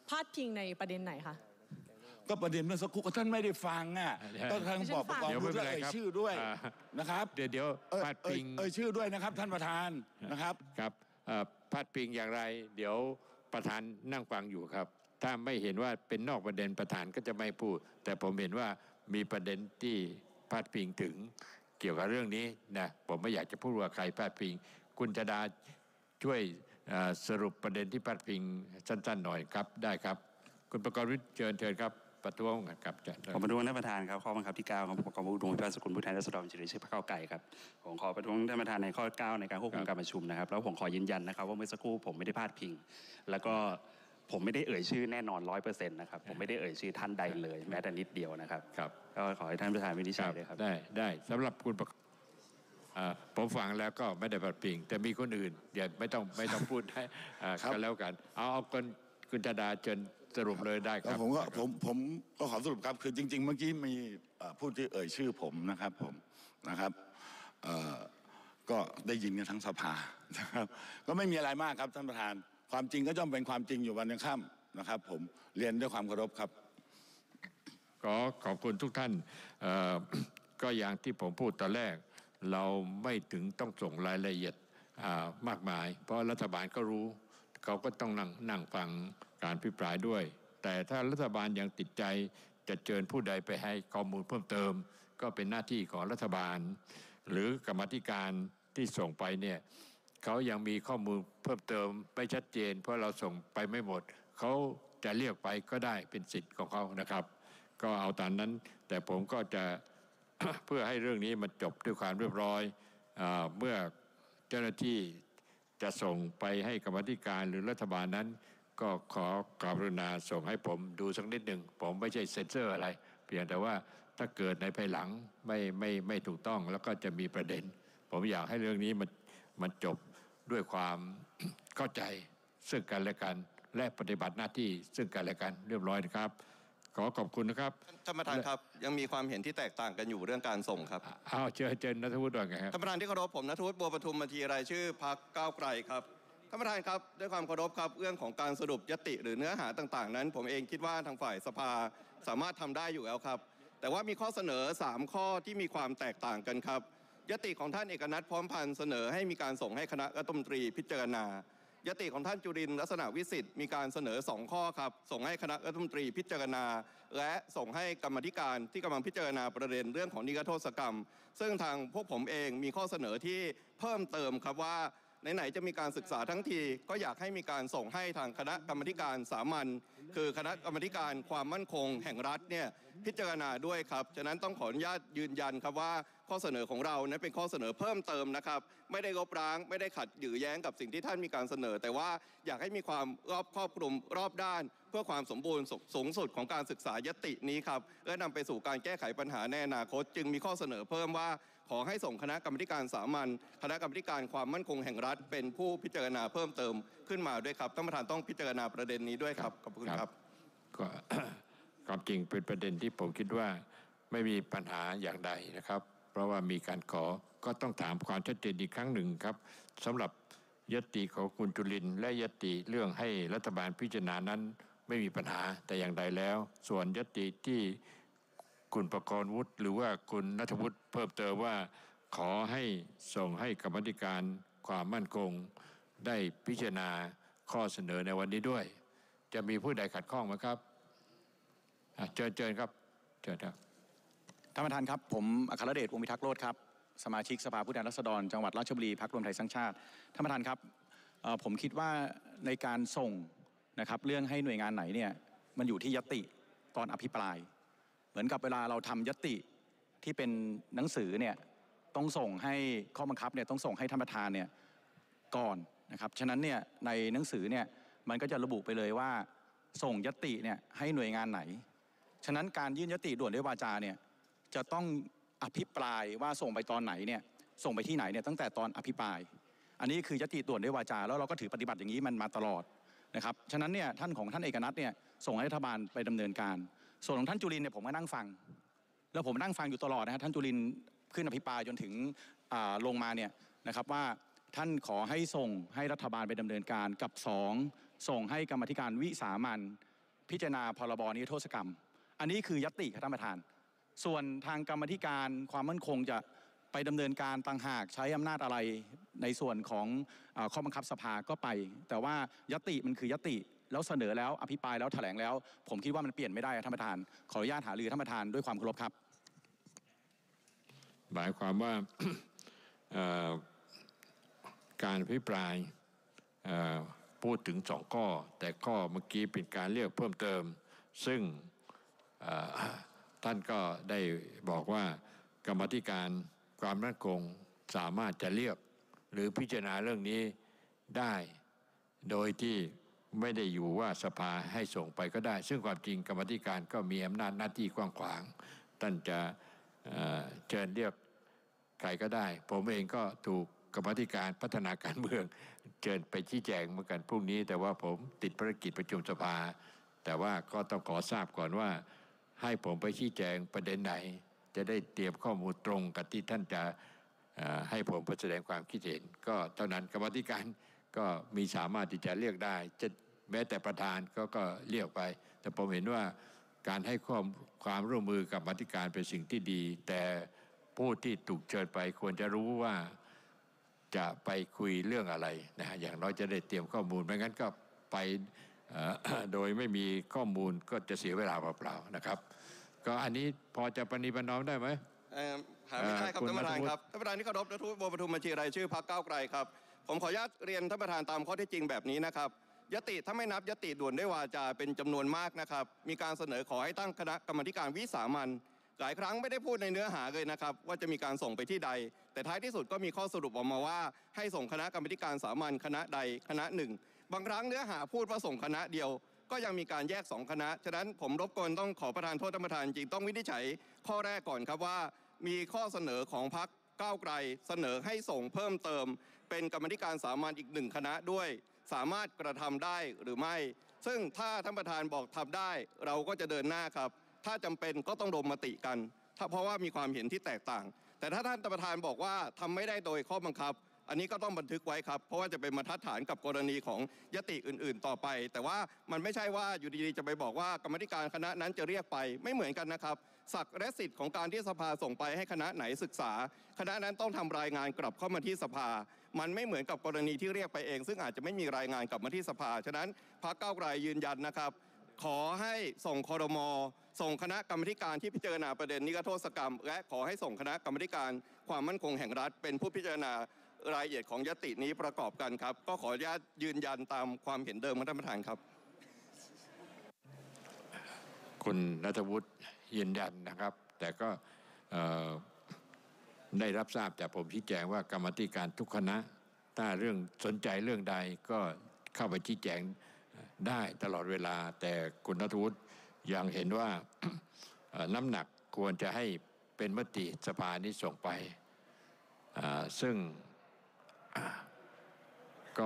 พาดพิงในประเด็นไหนคะก็ประเด็นเมื่อสักครู่ก็ท่านไม่ได้ฟังอ่ะก็ทางบอกประกอบวุฒิเอ่ยชื่อด้วยนะครับเดี๋ยวเดี๋ยวพาดพิงเอ่ยชื่อด้วยนะครับท่านประธานนะครับครับพาดพิงอย่างไรเดี๋ยวประธานนั่งฟังอยู่ครับถ้าไม่เห็นว่าเป็นนอกประเด็นประธานก็จะไม่พูดแต่ผมเห็นว่ามีประเด็นที่พาดพิงถึงเกี่ยวกับเรื่องนี้นะผมไม่อยากจะพูดว่าใครพาดพิงคุณจดาช่วยสรุปประเด็นที่พาดพิงสั้นๆหน่อยครับได้ครับคุณประกรณ์วิทย์เชิญเชิญครับประท้วงครับผมประท้วงท่านประธานครับข้อบังคับที่เก้าของประกอบวุฒิอุดมพิพัฒน์สกุลผู้แทนราษฎรบัญชีรายชื่อพรรคก้าวไกลครับผมขอประท้วงท่านประธานในข้อเก้าในการควบคุมการประชุมนะครับแล้วผมขอยืนยันนะครับว่าเมื่อสักครู่ผมไม่ได้พาดพิงแล้วก็ผมไม่ได้เอ่ยชื่อแน่นอนร้อยเปอร์เซ็นต์นะครับผมไม่ได้เอ่ยชื่อท่านใดเลยแม้แต่นิดเดียวนะครับครับก็ขอให้ท่านประธานวินิจฉัยเลยครับได้ได้สำหรับคุณผมฟังแล้วก็ไม่ได้พาดพิงแต่มีคนอื่นอย่าไม่ต้องไม่ต้องพูดให้กันแล้วกันเอาเอาคนคุณจดาเชิญสรุปเลยได้ครับผมก็ผมผมก็ขอสรุปครับคือจริงๆเมื่อกี้มีผู้ที่เอ่ยชื่อผมนะครับผมนะครับก็ได้ยินกันทั้งสภานะครับก็ไม่มีอะไรมากครับท่านประธานความจริงก็ย่อมเป็นความจริงอยู่วันยังค่ำนะครับผมเรียนด้วยความเคารพครับขอขอบคุณทุกท่านก็อย่างที่ผมพูดตอนแรกเราไม่ถึงต้องส่งรายละเอียดมากมายเพราะรัฐบาลก็รู้เขาก็ต้องนั่งนั่งฟังการพิปรายด้วยแต่ถ้ารัฐบาลยังติดใจจะเชิญผู้ใดไปให้ข้อมูลเพิ่มเติมก็เป็นหน้าที่ของรัฐบาลหรือกรรมาธิการที่ส่งไปเนี่ยเขายังมีข้อมูลเพิ่มเติมไม่ชัดเจนเพราะเราส่งไปไม่หมดเขาจะเรียกไปก็ได้เป็นสิทธิ์ของเขานะครับก็เอาตามนั้นแต่ผมก็จะ เพื่อให้เรื่องนี้มันจบด้วยความเรียบร้อยเมื่อเจ้าหน้าที่จะส่งไปให้กรรมาธิการหรือรัฐบาลนั้นก็ขอกรุณาส่งให้ผมดูสักนิดหนึ่งผมไม่ใช่เซ็นเซอร์อะไรเพียงแต่ว่าถ้าเกิดในภายหลังไม่ไม่ไม่ถูกต้องแล้วก็จะมีประเด็นผมอยากให้เรื่องนี้มันมันจบด้วยความเข้าใจซึ่งกันและกันและปฏิบัติหน้าที่ซึ่งกันและกันเรียบร้อยนะครับขอขอบคุณนะครับท่านประธานครับยังมีความเห็นที่แตกต่างกันอยู่เรื่องการส่งครับอ้าวเชิญเชิญณัฐวุฒิว่าไงครับท่านประธานที่เคารพผมณัฐวุฒิบัวประทุมบัญชีรายชื่อพรรคก้าวไกลครับท่านประธานครับด้วยความเคารพครับเรื่องของการสรุปยติหรือเนื้อหาต่างๆนั้นผมเองคิดว่าทางฝ่ายสภาสามารถทำได้อยู่แล้วครับแต่ว่ามีข้อเสนอสามข้อที่มีความแตกต่างกันครับยติของท่านเอกนัทพร้อมพันธ์เสนอให้มีการส่งให้คณะรัฐมนตรีพิจารณายติของท่านจุรินทร์ลักษณะวิสิทธิ์มีการเสนอสองข้อครับส่งให้คณะรัฐมนตรีพิจารณาและส่งให้กรรมธิการที่กำลังพิจารณาประเด็นเรื่องของนิรโทษกรรมซึ่งทางพวกผมเองมีข้อเสนอที่เพิ่มเติมครับว่าไหนๆจะมีการศึกษาทั้งทีก็อยากให้มีการส่งให้ทางคณะกรรมการสามัญคือคณะกรรมการความมั่นคงแห่งรัฐเนี่ยพิจารณาด้วยครับฉะนั้นต้องขออนุญาตยืนยันครับว่าข้อเสนอของเรานั้นเป็นข้อเสนอเพิ่มเติมนะครับไม่ได้ลบล้างไม่ได้ขัดหรือแย้งกับสิ่งที่ท่านมีการเสนอแต่ว่าอยากให้มีความรอบครอบคลุมรอบด้านเพื่อความสมบูรณ์สูงสุดของการศึกษายตินี้ครับและนำไปสู่การแก้ไขปัญหาในอนาคตจึงมีข้อเสนอเพิ่มว่าขอให้ส่งคณะกรรมการสามัญคณะกรรมการความมั่นคงแห่งรัฐเป็นผู้พิจารณาเพิ่มเติมขึ้นมาด้วยครับท่านประธานต้องพิจารณาประเด็นนี้ด้วยครับขอบคุณครับก็ความจริงเป็นประเด็นที่ผมคิดว่าไม่มีปัญหาอย่างใดนะครับเพราะว่ามีการขอก็ต้องถามความชัดเจนอีกครั้งหนึ่งครับสำหรับยติของคุณจุลินทร์และยติเรื่องให้รัฐบาลพิจารณานั้นไม่มีปัญหาแต่อย่างใดแล้วส่วนยติที่คุณประกรณ์วุฒิหรือว่าคุณณัฐวุฒิเพิ่มเติมว่าขอให้ส่งให้กรรมธิการความมั่นคงได้พิจารณาข้อเสนอในวันนี้ด้วยจะมีผู้ใดขัดข้องไหมครับเชิญเชิญครับเชิญครับท่านประธานครับผมอัครเดชวงศ์พิทักษ์โลดครับสมาชิกสภาผู้แทนราษฎรจังหวัดราชบุรีพรรครวมไทยสร้างชาติท่านประธานครับผมคิดว่าในการส่งนะครับเรื่องให้หน่วยงานไหนเนี่ยมันอยู่ที่ยติตอนอภิปรายเหมือนกับเวลาเราทำยติที่เป็นหนังสือเนี่ยต้องส่งให้ข้อบังคับเนี่ยต้องส่งให้ท่านประธานเนี่ยก่อนนะครับฉะนั้นเนี่ยในหนังสือเนี่ยมันก็จะระบุไปเลยว่าส่งยติเนี่ยให้หน่วยงานไหนฉะนั้นการยื่นยติด่วนด้วยวาจาเนี่ยจะต้องอภิปรายว่าส่งไปตอนไหนเนี่ยส่งไปที่ไหนเนี่ยตั้งแต่ตอนอภิปรายอันนี้คือยติด่วนด้วยวาจาแล้วเราก็ถือปฏิบัติอย่างนี้มันมาตลอดนะครับฉะนั้นเนี่ยท่านของท่านเอกนัทเนี่ยส่งให้รัฐบาลไปดำเนินการส่วนของท่านจุลินเนี่ยผมก็นั่งฟังแล้วผมนั่งฟังอยู่ตลอดนะฮะท่านจุลินขึ้นอภิปรายจนถึงลงมาเนี่ยนะครับว่าท่านขอให้ส่งให้รัฐบาลไปดำเนินการกับสองส่งให้กรรมธิการวิสามัญพิจารณาพรบนิรโทษกรรมอันนี้คือญัตติครับท่านประธานส่วนทางกรรมาธิการความมั่นคงจะไปดำเนินการต่างหากใช้อำนาจอะไรในส่วนของเอ่อข้อบังคับสภาก็ไปแต่ว่าญัตติมันคือญัตติแล้วเสนอแล้วอภิปรายแล้วแถลงแล้วผมคิดว่ามันเปลี่ยนไม่ได้ท่านประธานขออนุญาตหารือท่านประธานด้วยความเคารพครับหมายความว่า การอภิปรายพูดถึงสองข้อแต่ข้อเมื่อกี้เป็นการเรียกเพิ่มเติมซึ่งท่านก็ได้บอกว่ากรรมาธิการความมั่นคงสามารถจะเรียกหรือพิจารณาเรื่องนี้ได้โดยที่ไม่ได้อยู่ว่าสภาให้ส่งไปก็ได้ซึ่งความจริงกรรมาธิการก็มีอำนาจหน้าที่กว้างขวางท่านจะเชิญเรียกใครก็ได้ผมเองก็ถูกกรรมาธิการพัฒนาการเมืองเชิญไปชี้แจงเหมือนกันพรุ่งนี้แต่ว่าผมติดภารกิจประชุมสภาแต่ว่าก็ต้องขอทราบก่อนว่าให้ผมไปชี้แจงประเด็นไหนจะได้เตรียมข้อมูลตรงกับที่ท่านจะให้ผมไปแสดงความคิดเห็นก็เท่านั้นกรรมาธิการก็มีสามารถที่จะเรียกได้จะแม้แต่ประธานก็ก็เรียกไปแต่ผมเห็นว่าการให้ความความร่วมมือกับกรรมาธิการเป็นสิ่งที่ดีแต่ผู้ที่ถูกเชิญไปควรจะรู้ว่าจะไปคุยเรื่องอะไรนะฮะอย่างน้อยจะได้เตรียมข้อมูลไม่งั้นก็ไปโดยไม่มีข้อมูลก็จะเสียเวลาเปล่าๆนะครับก็อันนี้พอจะปณิประนอมได้ไหมหาไม่ได้ครับท่านประธานครับท่านประธานที่เคารพนัทวุฒิบัวประทุมบัญชีรายชื่อพรรคก้าวไกลครับผมขออนุญาตเรียนท่านประธานตามข้อเท็จจริงแบบนี้นะครับยติถ้าไม่นับยติด่วนด้วยวาจาเป็นจำนวนมากนะครับมีการเสนอขอให้ตั้งคณะกรรมการวิสามัญหลายครั้งไม่ได้พูดในเนื้อหาเลยนะครับว่าจะมีการส่งไปที่ใดแต่ท้ายที่สุดก็มีข้อสรุปออกมาว่าให้ส่งคณะกรรมการสามัญคณะใดคณะหนึ่งบางครั้งเนื้อหาพูดว่าส่งคณะเดียวก็ยังมีการแยกสองคณะฉะนั้นผมรบกวนต้องขอประทานโทษท่านประธานจริงต้องวินิจฉัยข้อแรกก่อนครับว่ามีข้อเสนอของพรรคก้าวไกลเสนอให้ส่งเพิ่มเติมเป็นกรรมการสามัญอีกหนึ่งคณะด้วยสามารถกระทำได้หรือไม่ซึ่งถ้าท่านประธานบอกทำได้เราก็จะเดินหน้าครับถ้าจำเป็นก็ต้องลงมติกันถ้าเพราะว่ามีความเห็นที่แตกต่างแต่ถ้าท่านประธานบอกว่าทำไม่ได้โดยข้อบังคับอันนี้ก็ต้องบันทึกไว้ครับเพราะว่าจะเป็นบรรทัดฐานกับกรณีของยติอื่นๆต่อไปแต่ว่ามันไม่ใช่ว่าอยู่ดีๆจะไปบอกว่ากรรมการคณะนั้นจะเรียกไปไม่เหมือนกันนะครับศักดิ์และสิทธิ์ของการที่สภาส่งไปให้คณะไหนศึกษาคณะนั้นต้องทำรายงานกลับเข้ามาที่สภามันไม่เหมือนกับกรณีที่เรียกไปเองซึ่งอาจจะไม่มีรายงานกลับมาที่สภาฉะนั้นพรรคก้าวไกลยืนยันนะครับขอให้ส่งครม.ส่งคณะกรรมการที่พิจารณาประเด็นนิรโทษกรรมและขอให้ส่งคณะกรรมการความมั่นคงแห่งรัฐเป็นผู้พิจารณารายละเอียดของยตินี้ประกอบกันครับก็ขออนุญาตยืนยันตามความเห็นเดิมของท่านประธานครับคุณณัฐวุฒิยืนยันนะครับแต่ก็ได้รับทราบจากผมชี้แจงว่ากรรมาธิการทุกคณะถ้าเรื่องสนใจเรื่องใดก็เข้าไปชี้แจงได้ตลอดเวลาแต่คุณณัฐวุฒิยังเห็นว่า น้ำหนักควรจะให้เป็นมติสภานี้ส่งไปซึ่งก็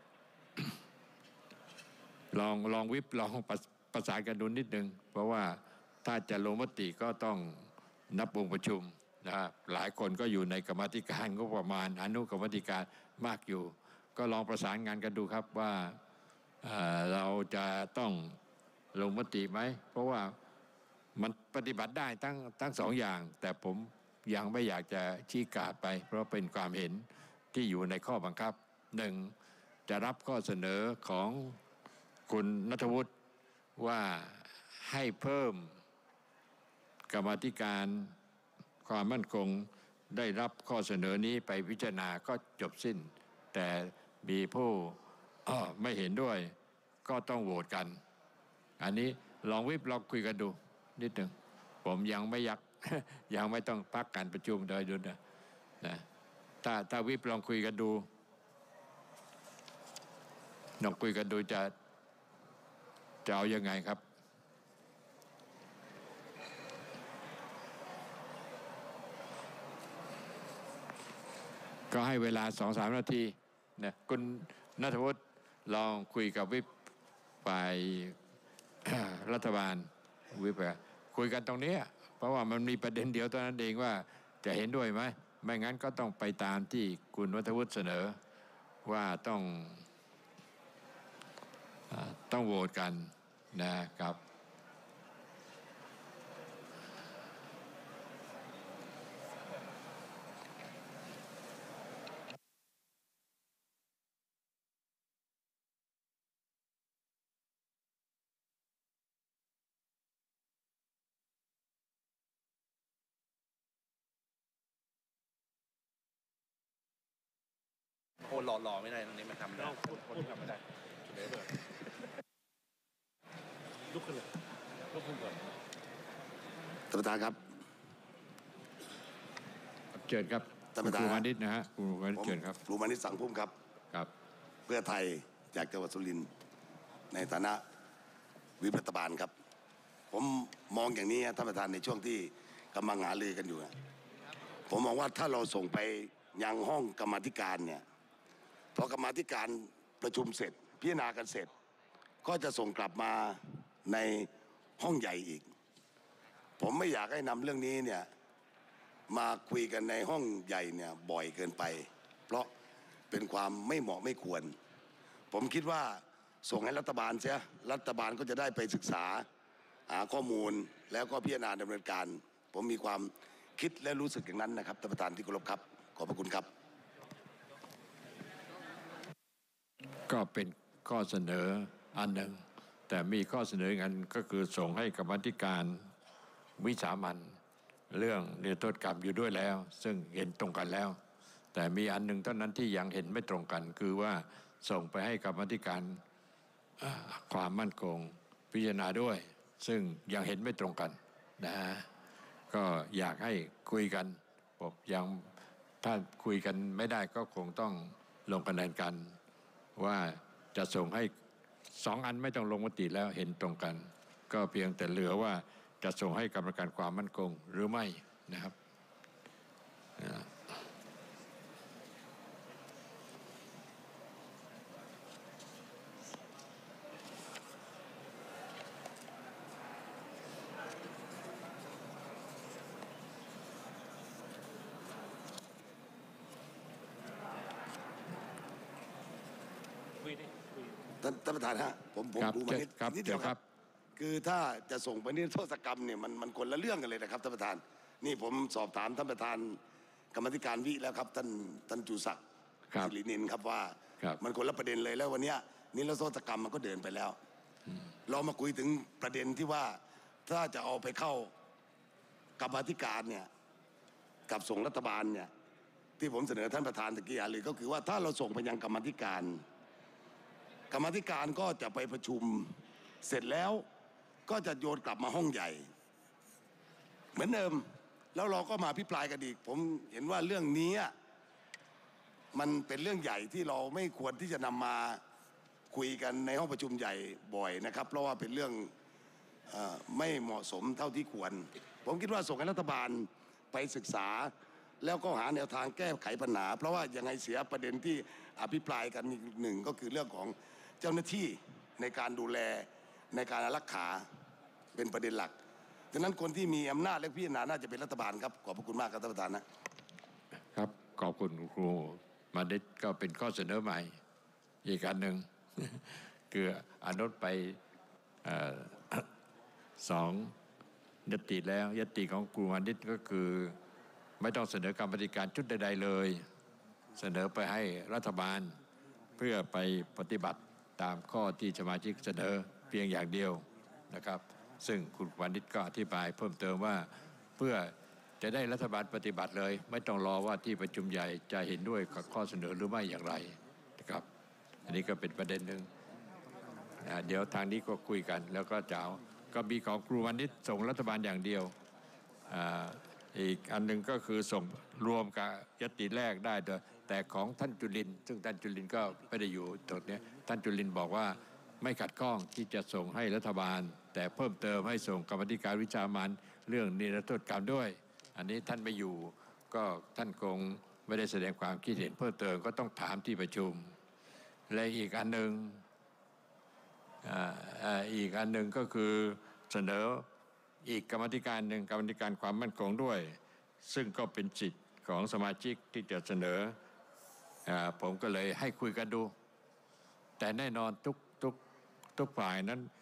ลองลองวิบลองประประสานกันดูนิดนึงเพราะว่าถ้าจะลงมติก็ต้องนับวงประชุมนะครับหลายคนก็อยู่ในกรรมาธิการก็ประมาณอนุกรรมาธิการมากอยู่ก็ลองประสานงานกันดูครับว่าเอ่อเราจะต้องลงมติไหมเพราะว่ามันปฏิบัติได้ทั้งทั้งสองอย่างแต่ผมยังไม่อยากจะชี้กาดไปเพราะเป็นความเห็นที่อยู่ในข้อบังคับหนึ่งจะรับข้อเสนอของคุณณัฐวุฒิว่าให้เพิ่มกรรมาธิการความมั่นคงได้รับข้อเสนอนี้ไปพิจารณาก็จบสิ้นแต่มีผู้ไม่เห็นด้วยก็ต้องโหวตกันอันนี้ลองวิบลองคุยกันดูนิดหนึ่งผมยังไม่อยาก ยังไม่ต้องพักการประชุมโดยดุลนะนะถ้าถ้าวิบลองคุยกันดูลองคุยกันดูจะจะเอายังไงครับก็ให้เวลาสองสามนาทีนะคุณณัฐวุฒิลองคุยกับวิปฝ่าย รัฐบาลวิปคุยกันตรงนี้เพราะว่ามันมีประเด็นเดียวเท่านั้นเองว่าจะเห็นด้วยไหมไม่งั้นก็ต้องไปตามที่คุณณัฐวุฒิเสนอว่าต้องต้องโหวตกันนะครับโอ้หล่อหล่อไม่ได้ตรงนี้มันทำได้คนทำไม่ได้ลุกขึ้นเลยลุกขึ้นก่อนท่านประธานครับเชิญครับท่านประธานครูมานิดนะฮะครูมานิดเชิญครับครูมานิดสังพุ่มครับครับเพื่อไทยจากจังหวัดสุรินทร์ในฐานะวิปรัฐบาลครับ ผมมองอย่างนี้ท่านประธานในช่วงที่กำลังหารือกันอยู่นะผมมองว่าถ้าเราส่งไปยังห้องกรรมาธิการเนี่ยพอกรรมาธิการประชุมเสร็จพิจารณากันเสร็จ ก็จะส่งกลับมาในห้องใหญ่อีก ผมไม่อยากให้นำเรื่องนี้เนี่ยมาคุยกันในห้องใหญ่เนี่ยบ่อยเกินไป เพราะเป็นความไม่เหมาะไม่ควร ผมคิดว่าส่งให้รัฐบาลเสียรัฐบาลก็จะได้ไปศึกษาหาข้อมูลแล้วก็พิจารณาดำเนินการ ผมมีความคิดและรู้สึกอย่างนั้นนะครับท่านประธานที่เคารพครับขอบพระคุณครับก็เป็นข้อเสนออันหนึ่งแต่มีข้อเสนออีกอันก็คือส่งให้กรรมาธิการวิสามัญเรื่องนิรโทษกรรมอยู่ด้วยแล้ว ซึ่งเห็นตรงกันแล้ว แต่มีอันหนึ่งเท่านั้นที่ยังเห็นไม่ตรงกัน คือว่าส่งไปให้กรรมาธิการความมั่นคงพิจารณาด้วย ซึ่งยังเห็นไม่ตรงกันนะก็อยากให้คุยกันผมยังถ้าคุยกันไม่ได้ก็คงต้องลงคะแนนกันว่าจะส่งให้สองอันไม่ต้องลงมติแล้วเห็นตรงกัน ก็เพียงแต่เหลือว่าจะส่งให้กรรมการความมั่นคงหรือไม่นะครับท่านท่านประธานฮะผมผมครับดูมานิดครับนิดเดียวเดี๋ยวคครัรับ บ คือถ้าจะส่งไปนิรโทษกรรมเนี่ยมันมันคนละเรื่องกันเลยนะครับท่านประธาน นี่ผมสอบถามท่านประธานกรรมาธิการวิแล้วครับท่านท่านจูศักดิ์ครับสิรินินครับว่าครับมันคนละประเด็นเลยแล้ววันเนี้ยนิรโทษกรรมมันก็เดินไปแล้ว เรามาคุยถึงประเด็นที่ว่าถ้าจะเอาไปเข้ากรรมาธิการเนี่ยกับส่งรัฐบาลเนี่ยที่ผมเสนอท่านประธานตะกี้เลยก็คือว่าถ้าเราส่งไปยังกรรมาธิการ กรรมาธิการก็จะไปประชุมเสร็จแล้วก็จะโยนกลับมาห้องใหญ่ เหมือนเดิมแล้วเราก็มาพิปรายกันอีกผมเห็นว่าเรื่องนี้มันเป็นเรื่องใหญ่ที่เราไม่ควรที่จะนำมาคุยกันในห้องประชุมใหญ่บ่อยนะครับเพราะว่าเป็นเรื่องเอ่อไม่เหมาะสมเท่าที่ควร ผมคิดว่าส่งให้รัฐบาลไปศึกษา แล้วก็หาแนวทางแก้ไขปัญหาเพราะว่ายังไงเสียประเด็นที่อภิปรายกันอีกหนึ่งก็คือเรื่องของเจ้าหน้าที่ในการดูแลในการรักษาเป็นประเด็นหลักดังนั้นคนที่มีอำนาจและพิจารณาน่าจะเป็นรัฐบาลครับขอบพระคุณมากครับท่านประธานนะครับขอบคุณครูมานิดก็เป็นข้อเสนอใหม่อีกอันหนึ่ง คืออนุไปเอ่อ สองยติแล้วยติของครูมานิดก็คือไม่ต้องเสนอกรรมธิการชุดใดๆเลย เสนอไปให้รัฐบาลเพื่อไปปฏิบัติตามข้อที่สมาชิกเสนอเพียงอย่างเดียวนะครับ ซึ่งคุณวานิชก็อธิบายเพิ่มเติมว่าเพื่อจะได้รัฐบาลปฏิบัติเลย ไม่ต้องรอว่าที่ประชุมใหญ่จะเห็นด้วยกับข้อเสนอหรือไม่อย่างไรนะครับอันนี้ก็เป็นประเด็นหนึ่งนะเดี๋ยวทางนี้ก็คุยกันแล้วก็จะเอาก็มีของครูวานิชส่งรัฐบาลอย่างเดียวอ่าอีกอันหนึ่งก็คือส่งรวมกับยติแรกได้แต่ของท่านจุลินทร์ซึ่งท่านจุลินทร์ก็ไม่ได้อยู่ตรงนี้ท่านจุลินทร์บอกว่าไม่ขัดข้องที่จะส่งให้รัฐบาลแต่เพิ่มเติมให้ส่งกรรมธิการวิสามัญเรื่องนิรโทษกรรมด้วยอันนี้ท่านไม่อยู่ก็ท่านคงไม่ได้แสดงความคิดเห็นเพิ่มเติมก็ต้องถามที่ประชุมและอีกอันหนึ่งอ่าอ่าอีกอันหนึ่งก็คือเสนออีกกรรมธิการหนึ่งกรรมธิการความมั่นคงด้วยซึ่งก็เป็นสิทธิ์ของสมาชิกที่จะเสนออ่าผมก็เลยให้คุยกันดูแต่แน่นอนทุกทุกทุกฝ่ายนั้น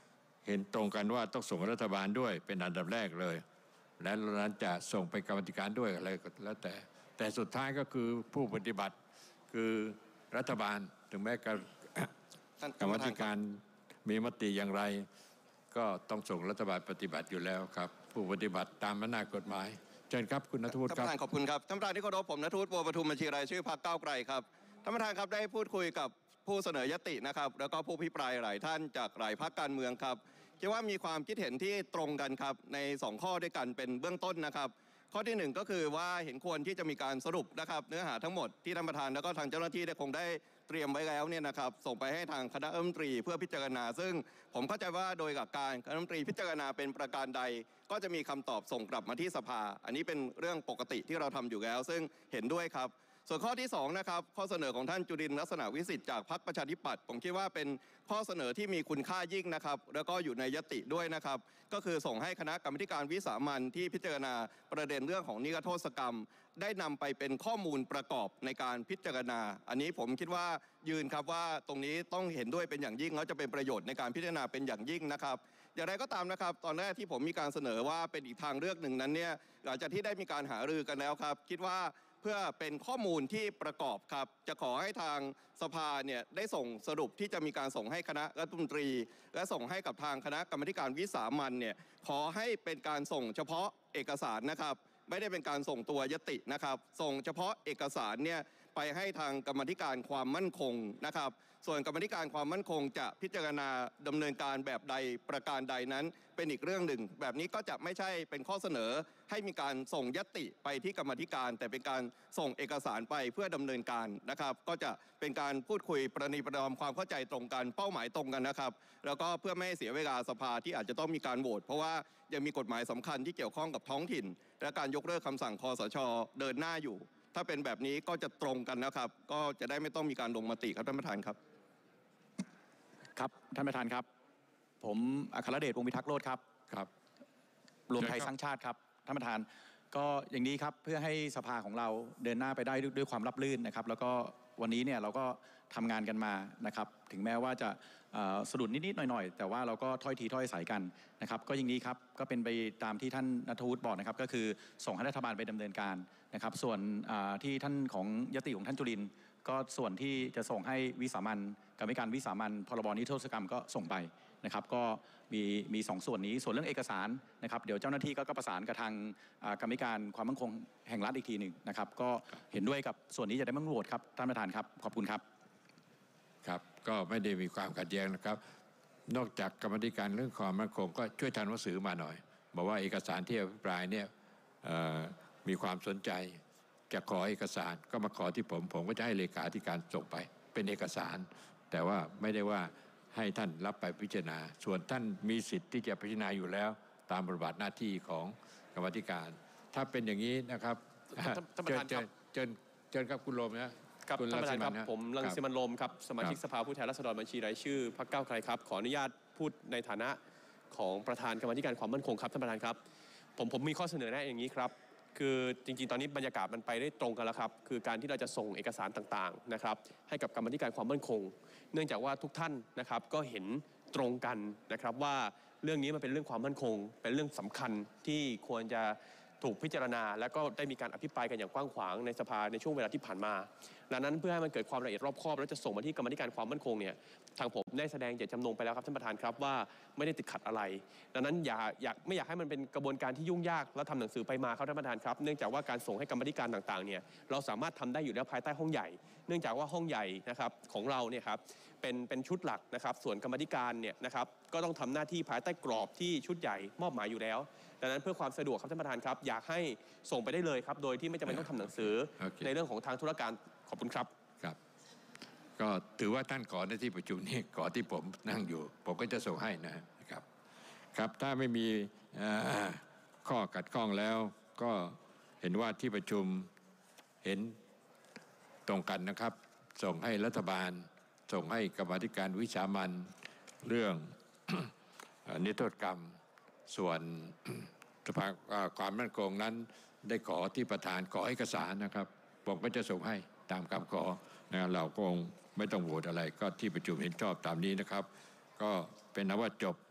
เห็นตรงกันว่าต้องส่งรัฐบาลด้วยเป็นอันดับแรกเลยและนั้นจะส่งไปกรรมาธิการด้วยอะไรก็แล้วแต่แต่สุดท้ายก็คือผู้ปฏิบัติคือรัฐบาลถึงแม้กรรมาธิการมีมติอย่างไรก็ต้องส่งรัฐบาลปฏิบัติอยู่แล้วครับผู้ปฏิบัติตามอำนาจกฎหมายเชิญครับคุณณัฐวุฒิครับท่านประธานขอบคุณครับท่านประธานที่เคารพผมณัฐวุฒิบัวประทุมบัญชีรายชื่อพรรคก้าวไกลครับท่านประธานครับได้พูดคุยกับผู้เสนอยตินะครับแล้วก็ผู้พิปรายหลายท่านจากหลายพรรคการเมืองครับคิดว่ามีความคิดเห็นที่ตรงกันครับในสองข้อด้วยกันเป็นเบื้องต้นนะครับข้อที่หนึ่งก็คือว่าเห็นควรที่จะมีการสรุปนะครับเนื้อหาทั้งหมดที่ท่านประธานแล้วก็ทางเจ้าหน้าที่ได้คงได้เตรียมไว้แล้วเนี่ยนะครับส่งไปให้ทางคณะรัฐมนตรีเพื่อพิจารณาซึ่งผมเข้าใจว่าโดยหลักการคณะรัฐมนตรีพิจารณาเป็นประการใดก็จะมีคำตอบส่งกลับมาที่สภาอันนี้เป็นเรื่องปกติที่เราทำอยู่แล้วซึ่งเห็นด้วยครับส่วนข้อที่สองนะครับข้อเสนอของท่านจุรินทร์ลักษณะวิสิทธิ์จากพรรคประชาธิปัตย์ผมคิดว่าเป็นข้อเสนอที่มีคุณค่ายิ่งนะครับแล้วก็อยู่ในยติด้วยนะครับก็คือส่งให้คณะกรรมการวิสามัญที่พิจารณาประเด็นเรื่องของนิรโทษกรรมได้นำไปเป็นข้อมูลประกอบในการพิจารณาอันนี้ผมคิดว่ายืนครับว่าตรงนี้ต้องเห็นด้วยเป็นอย่างยิ่งแล้วจะเป็นประโยชน์ในการพิจารณาเป็นอย่างยิ่งนะครับอย่างไรก็ตามนะครับตอนแรกที่ผมมีการเสนอว่าเป็นอีกทางเลือกหนึ่งนั้นเนี่ยหลังจากที่ได้มีการหารือกันแล้วครับคิดว่าเพื่อเป็นข้อมูลที่ประกอบครับจะขอให้ทางสภาเนี่ยได้ส่งสรุปที่จะมีการส่งให้คณะรัฐมนตรีและส่งให้กับทางคณะกรรมการวิสามัญเนี่ยขอให้เป็นการส่งเฉพาะเอกสารนะครับไม่ได้เป็นการส่งตัวยตินะครับส่งเฉพาะเอกสารเนี่ยไปให้ทางกรรมการความมั่นคงนะครับส่วนกรรมการความมั่นคงจะพิจารณาดำเนินการแบบใดประการใดนั้นเป็นอีกเรื่องหนึ่งแบบนี้ก็จะไม่ใช่เป็นข้อเสนอให้มีการส่งยติไปที่กรรมการแต่เป็นการส่งเอกสารไปเพื่อดำเนินการนะครับก็จะเป็นการพูดคุยประนีประนอมความเข้าใจตรงกันเป้าหมายตรงกันนะครับแล้วก็เพื่อไม่ให้เสียเวลาสภาที่อาจจะต้องมีการโหวตเพราะว่ายังมีกฎหมายสำคัญที่เกี่ยวข้องกับท้องถิ่นและการยกเลิกคำสั่งคสช.เดินหน้าอยู่ถ้าเป็นแบบนี้ก็จะตรงกันนะครับก็จะได้ไม่ต้องมีการลงมติครับท่านประธานครับครับท่านประธานครับผมอัครเดชวงศ์พิทักษ์โลดครับครับรวมไทยสร้างชาติครับท่านประธานก็อย่างนี้ครับเพื่อให้สภาของเราเดินหน้าไปได้ด้วยความราบรื่นนะครับแล้วก็วันนี้เนี่ยเราก็ทำงานกันมานะครับถึงแม้ว่าจะสะดุดนิดๆหน่อยๆแต่ว่าเราก็ถ้อยทีถ้อยอาศัยกันนะครับก็อย่างนี้ครับก็เป็นไปตามที่ท่านณัฐวุฒิบอกนะครับก็คือส่งให้รัฐบาลไปดำเนินการนะครับส่วนที่ท่านของยติของท่านจุรินทร์ก็ส่วนที่จะส่งให้วิสามัญกรรมการวิสามัญพรบนิรโทษกรรมก็ส่งไปนะครับก็มีมีสองส่วนนี้ส่วนเรื่องเอกสารนะครับเดี๋ยวเจ้าหน้าที่ก็ประสานกับทางกรรมการความมั่นคงแห่งรัฐอีกทีหนึ่งนะครับก็เห็นด้วยกับส่วนนี้จะได้ไม่ต้องโหวตครับท่านประธานครับขอบคุณครับครับก็ไม่ได้มีความขัดแย้งนะครับนอกจากกรรมการเรื่องความมั่นคงก็ช่วยทำหนังสือมาหน่อยบอกว่าเอกสารที่อภิปรายเนี่ยมีความสนใจจะขอเอกสารก็มาขอที่ผมผมก็จะให้เลขาธิการส่งไปเป็นเอกสารแต่ว่าไม่ได้ว่าให้ท่านรับไปพิจารณาส่วนท่านมีสิทธิ์ที่จะพิจารณาอยู่แล้วตามบทบาทหน้าที่ของกรรมธิการถ้าเป็นอย่างนี้นะครับท่านประธานครับเชิญเชิญครับคุณโรมนะครับท่านประธานครับผมรังสิมันต์โรมครับสมาชิกสภาผู้แทนราษฎรบัญชีรายชื่อพรรคก้าวไกลครับขออนุญาตพูดในฐานะของประธานกรรมการความมั่นคงครับท่านประธานครับผมผมมีข้อเสนอแนะอย่างนี้ครับคือจริงๆตอนนี้บรรยากาศมันไปได้ตรงกันแล้วครับคือการที่เราจะส่งเอกสารต่างๆนะครับให้กับกรรมการความมั่นคงเนื่องจากว่าทุกท่านนะครับก็เห็นตรงกันนะครับว่าเรื่องนี้มันเป็นเรื่องความมั่นคงเป็นเรื่องสำคัญที่ควรจะถูกพิจารณาและก็ได้มีการอภิปรายกันอย่างกว้างขวางในสภาในช่วงเวลาที่ผ่านมาดังนั้นเพื่อให้มันเกิดความละเอียดรอบคอบและจะส่งมาที่กรรมการความมั่นคงเนี่ยทางผมได้แสดงเจตจำนงไปแล้วครับท่านประธานครับว่าไม่ได้ติดขัดอะไรดังนั้นอย่าอยากไม่อยากให้มันเป็นกระบวนการที่ยุ่งยากแล้วทำหนังสือไปมาครับท่านประธานครับเนื่องจากว่าการส่งให้กรรมการต่างๆเนี่ยเราสามารถทำได้อยู่แล้วภายใต้ห้องใหญ่เนื่องจากว่าห้องใหญ่นะครับของเราเนี่ยครับเป็นเป็นชุดหลักนะครับส่วนกรรมการเนี่ยนะครับก็ต้องทำหน้าที่ภายใต้กรอบที่ชุดใหญ่มอบหมายอยู่แล้วดังนั้นเพื่อความสะดวกครับท่านประธานครับอยากให้ส่งไปได้เลยครับโดยที่ไม่จำเป็นต้องทำหนังสือ okay. ในเรื่องของทางธุรการขอบคุณครับครับก็ถือว่าท่านขอในที่ประชุมนี้ขอที่ผมนั่งอยู่ผมก็จะส่งให้นะครับครับถ้าไม่มีข้อขัดข้องแล้วก็เห็นว่าที่ประชุมเห็นตรงกันนะครับส่งให้รัฐบาลส่งให้กรรมาธิการวิสามัญเรื่อง นิรโทษกรรมส่วนสภาความมั่นคงนั้นได้ขอที่ประธานขอเอกสารนะครับผมก็จะส่งให้ตามคำขอนะเราคงไม่ต้องโหวตอะไรก็ที่ประชุมเห็นชอบตามนี้นะครับก็เป็นนว่าจบ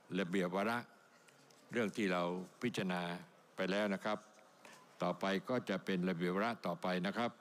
ระเบียบวาระเรื่องที่เราพิจารณาไปแล้วนะครับต่อไปก็จะเป็นระเบียบวาระต่อไปนะครับ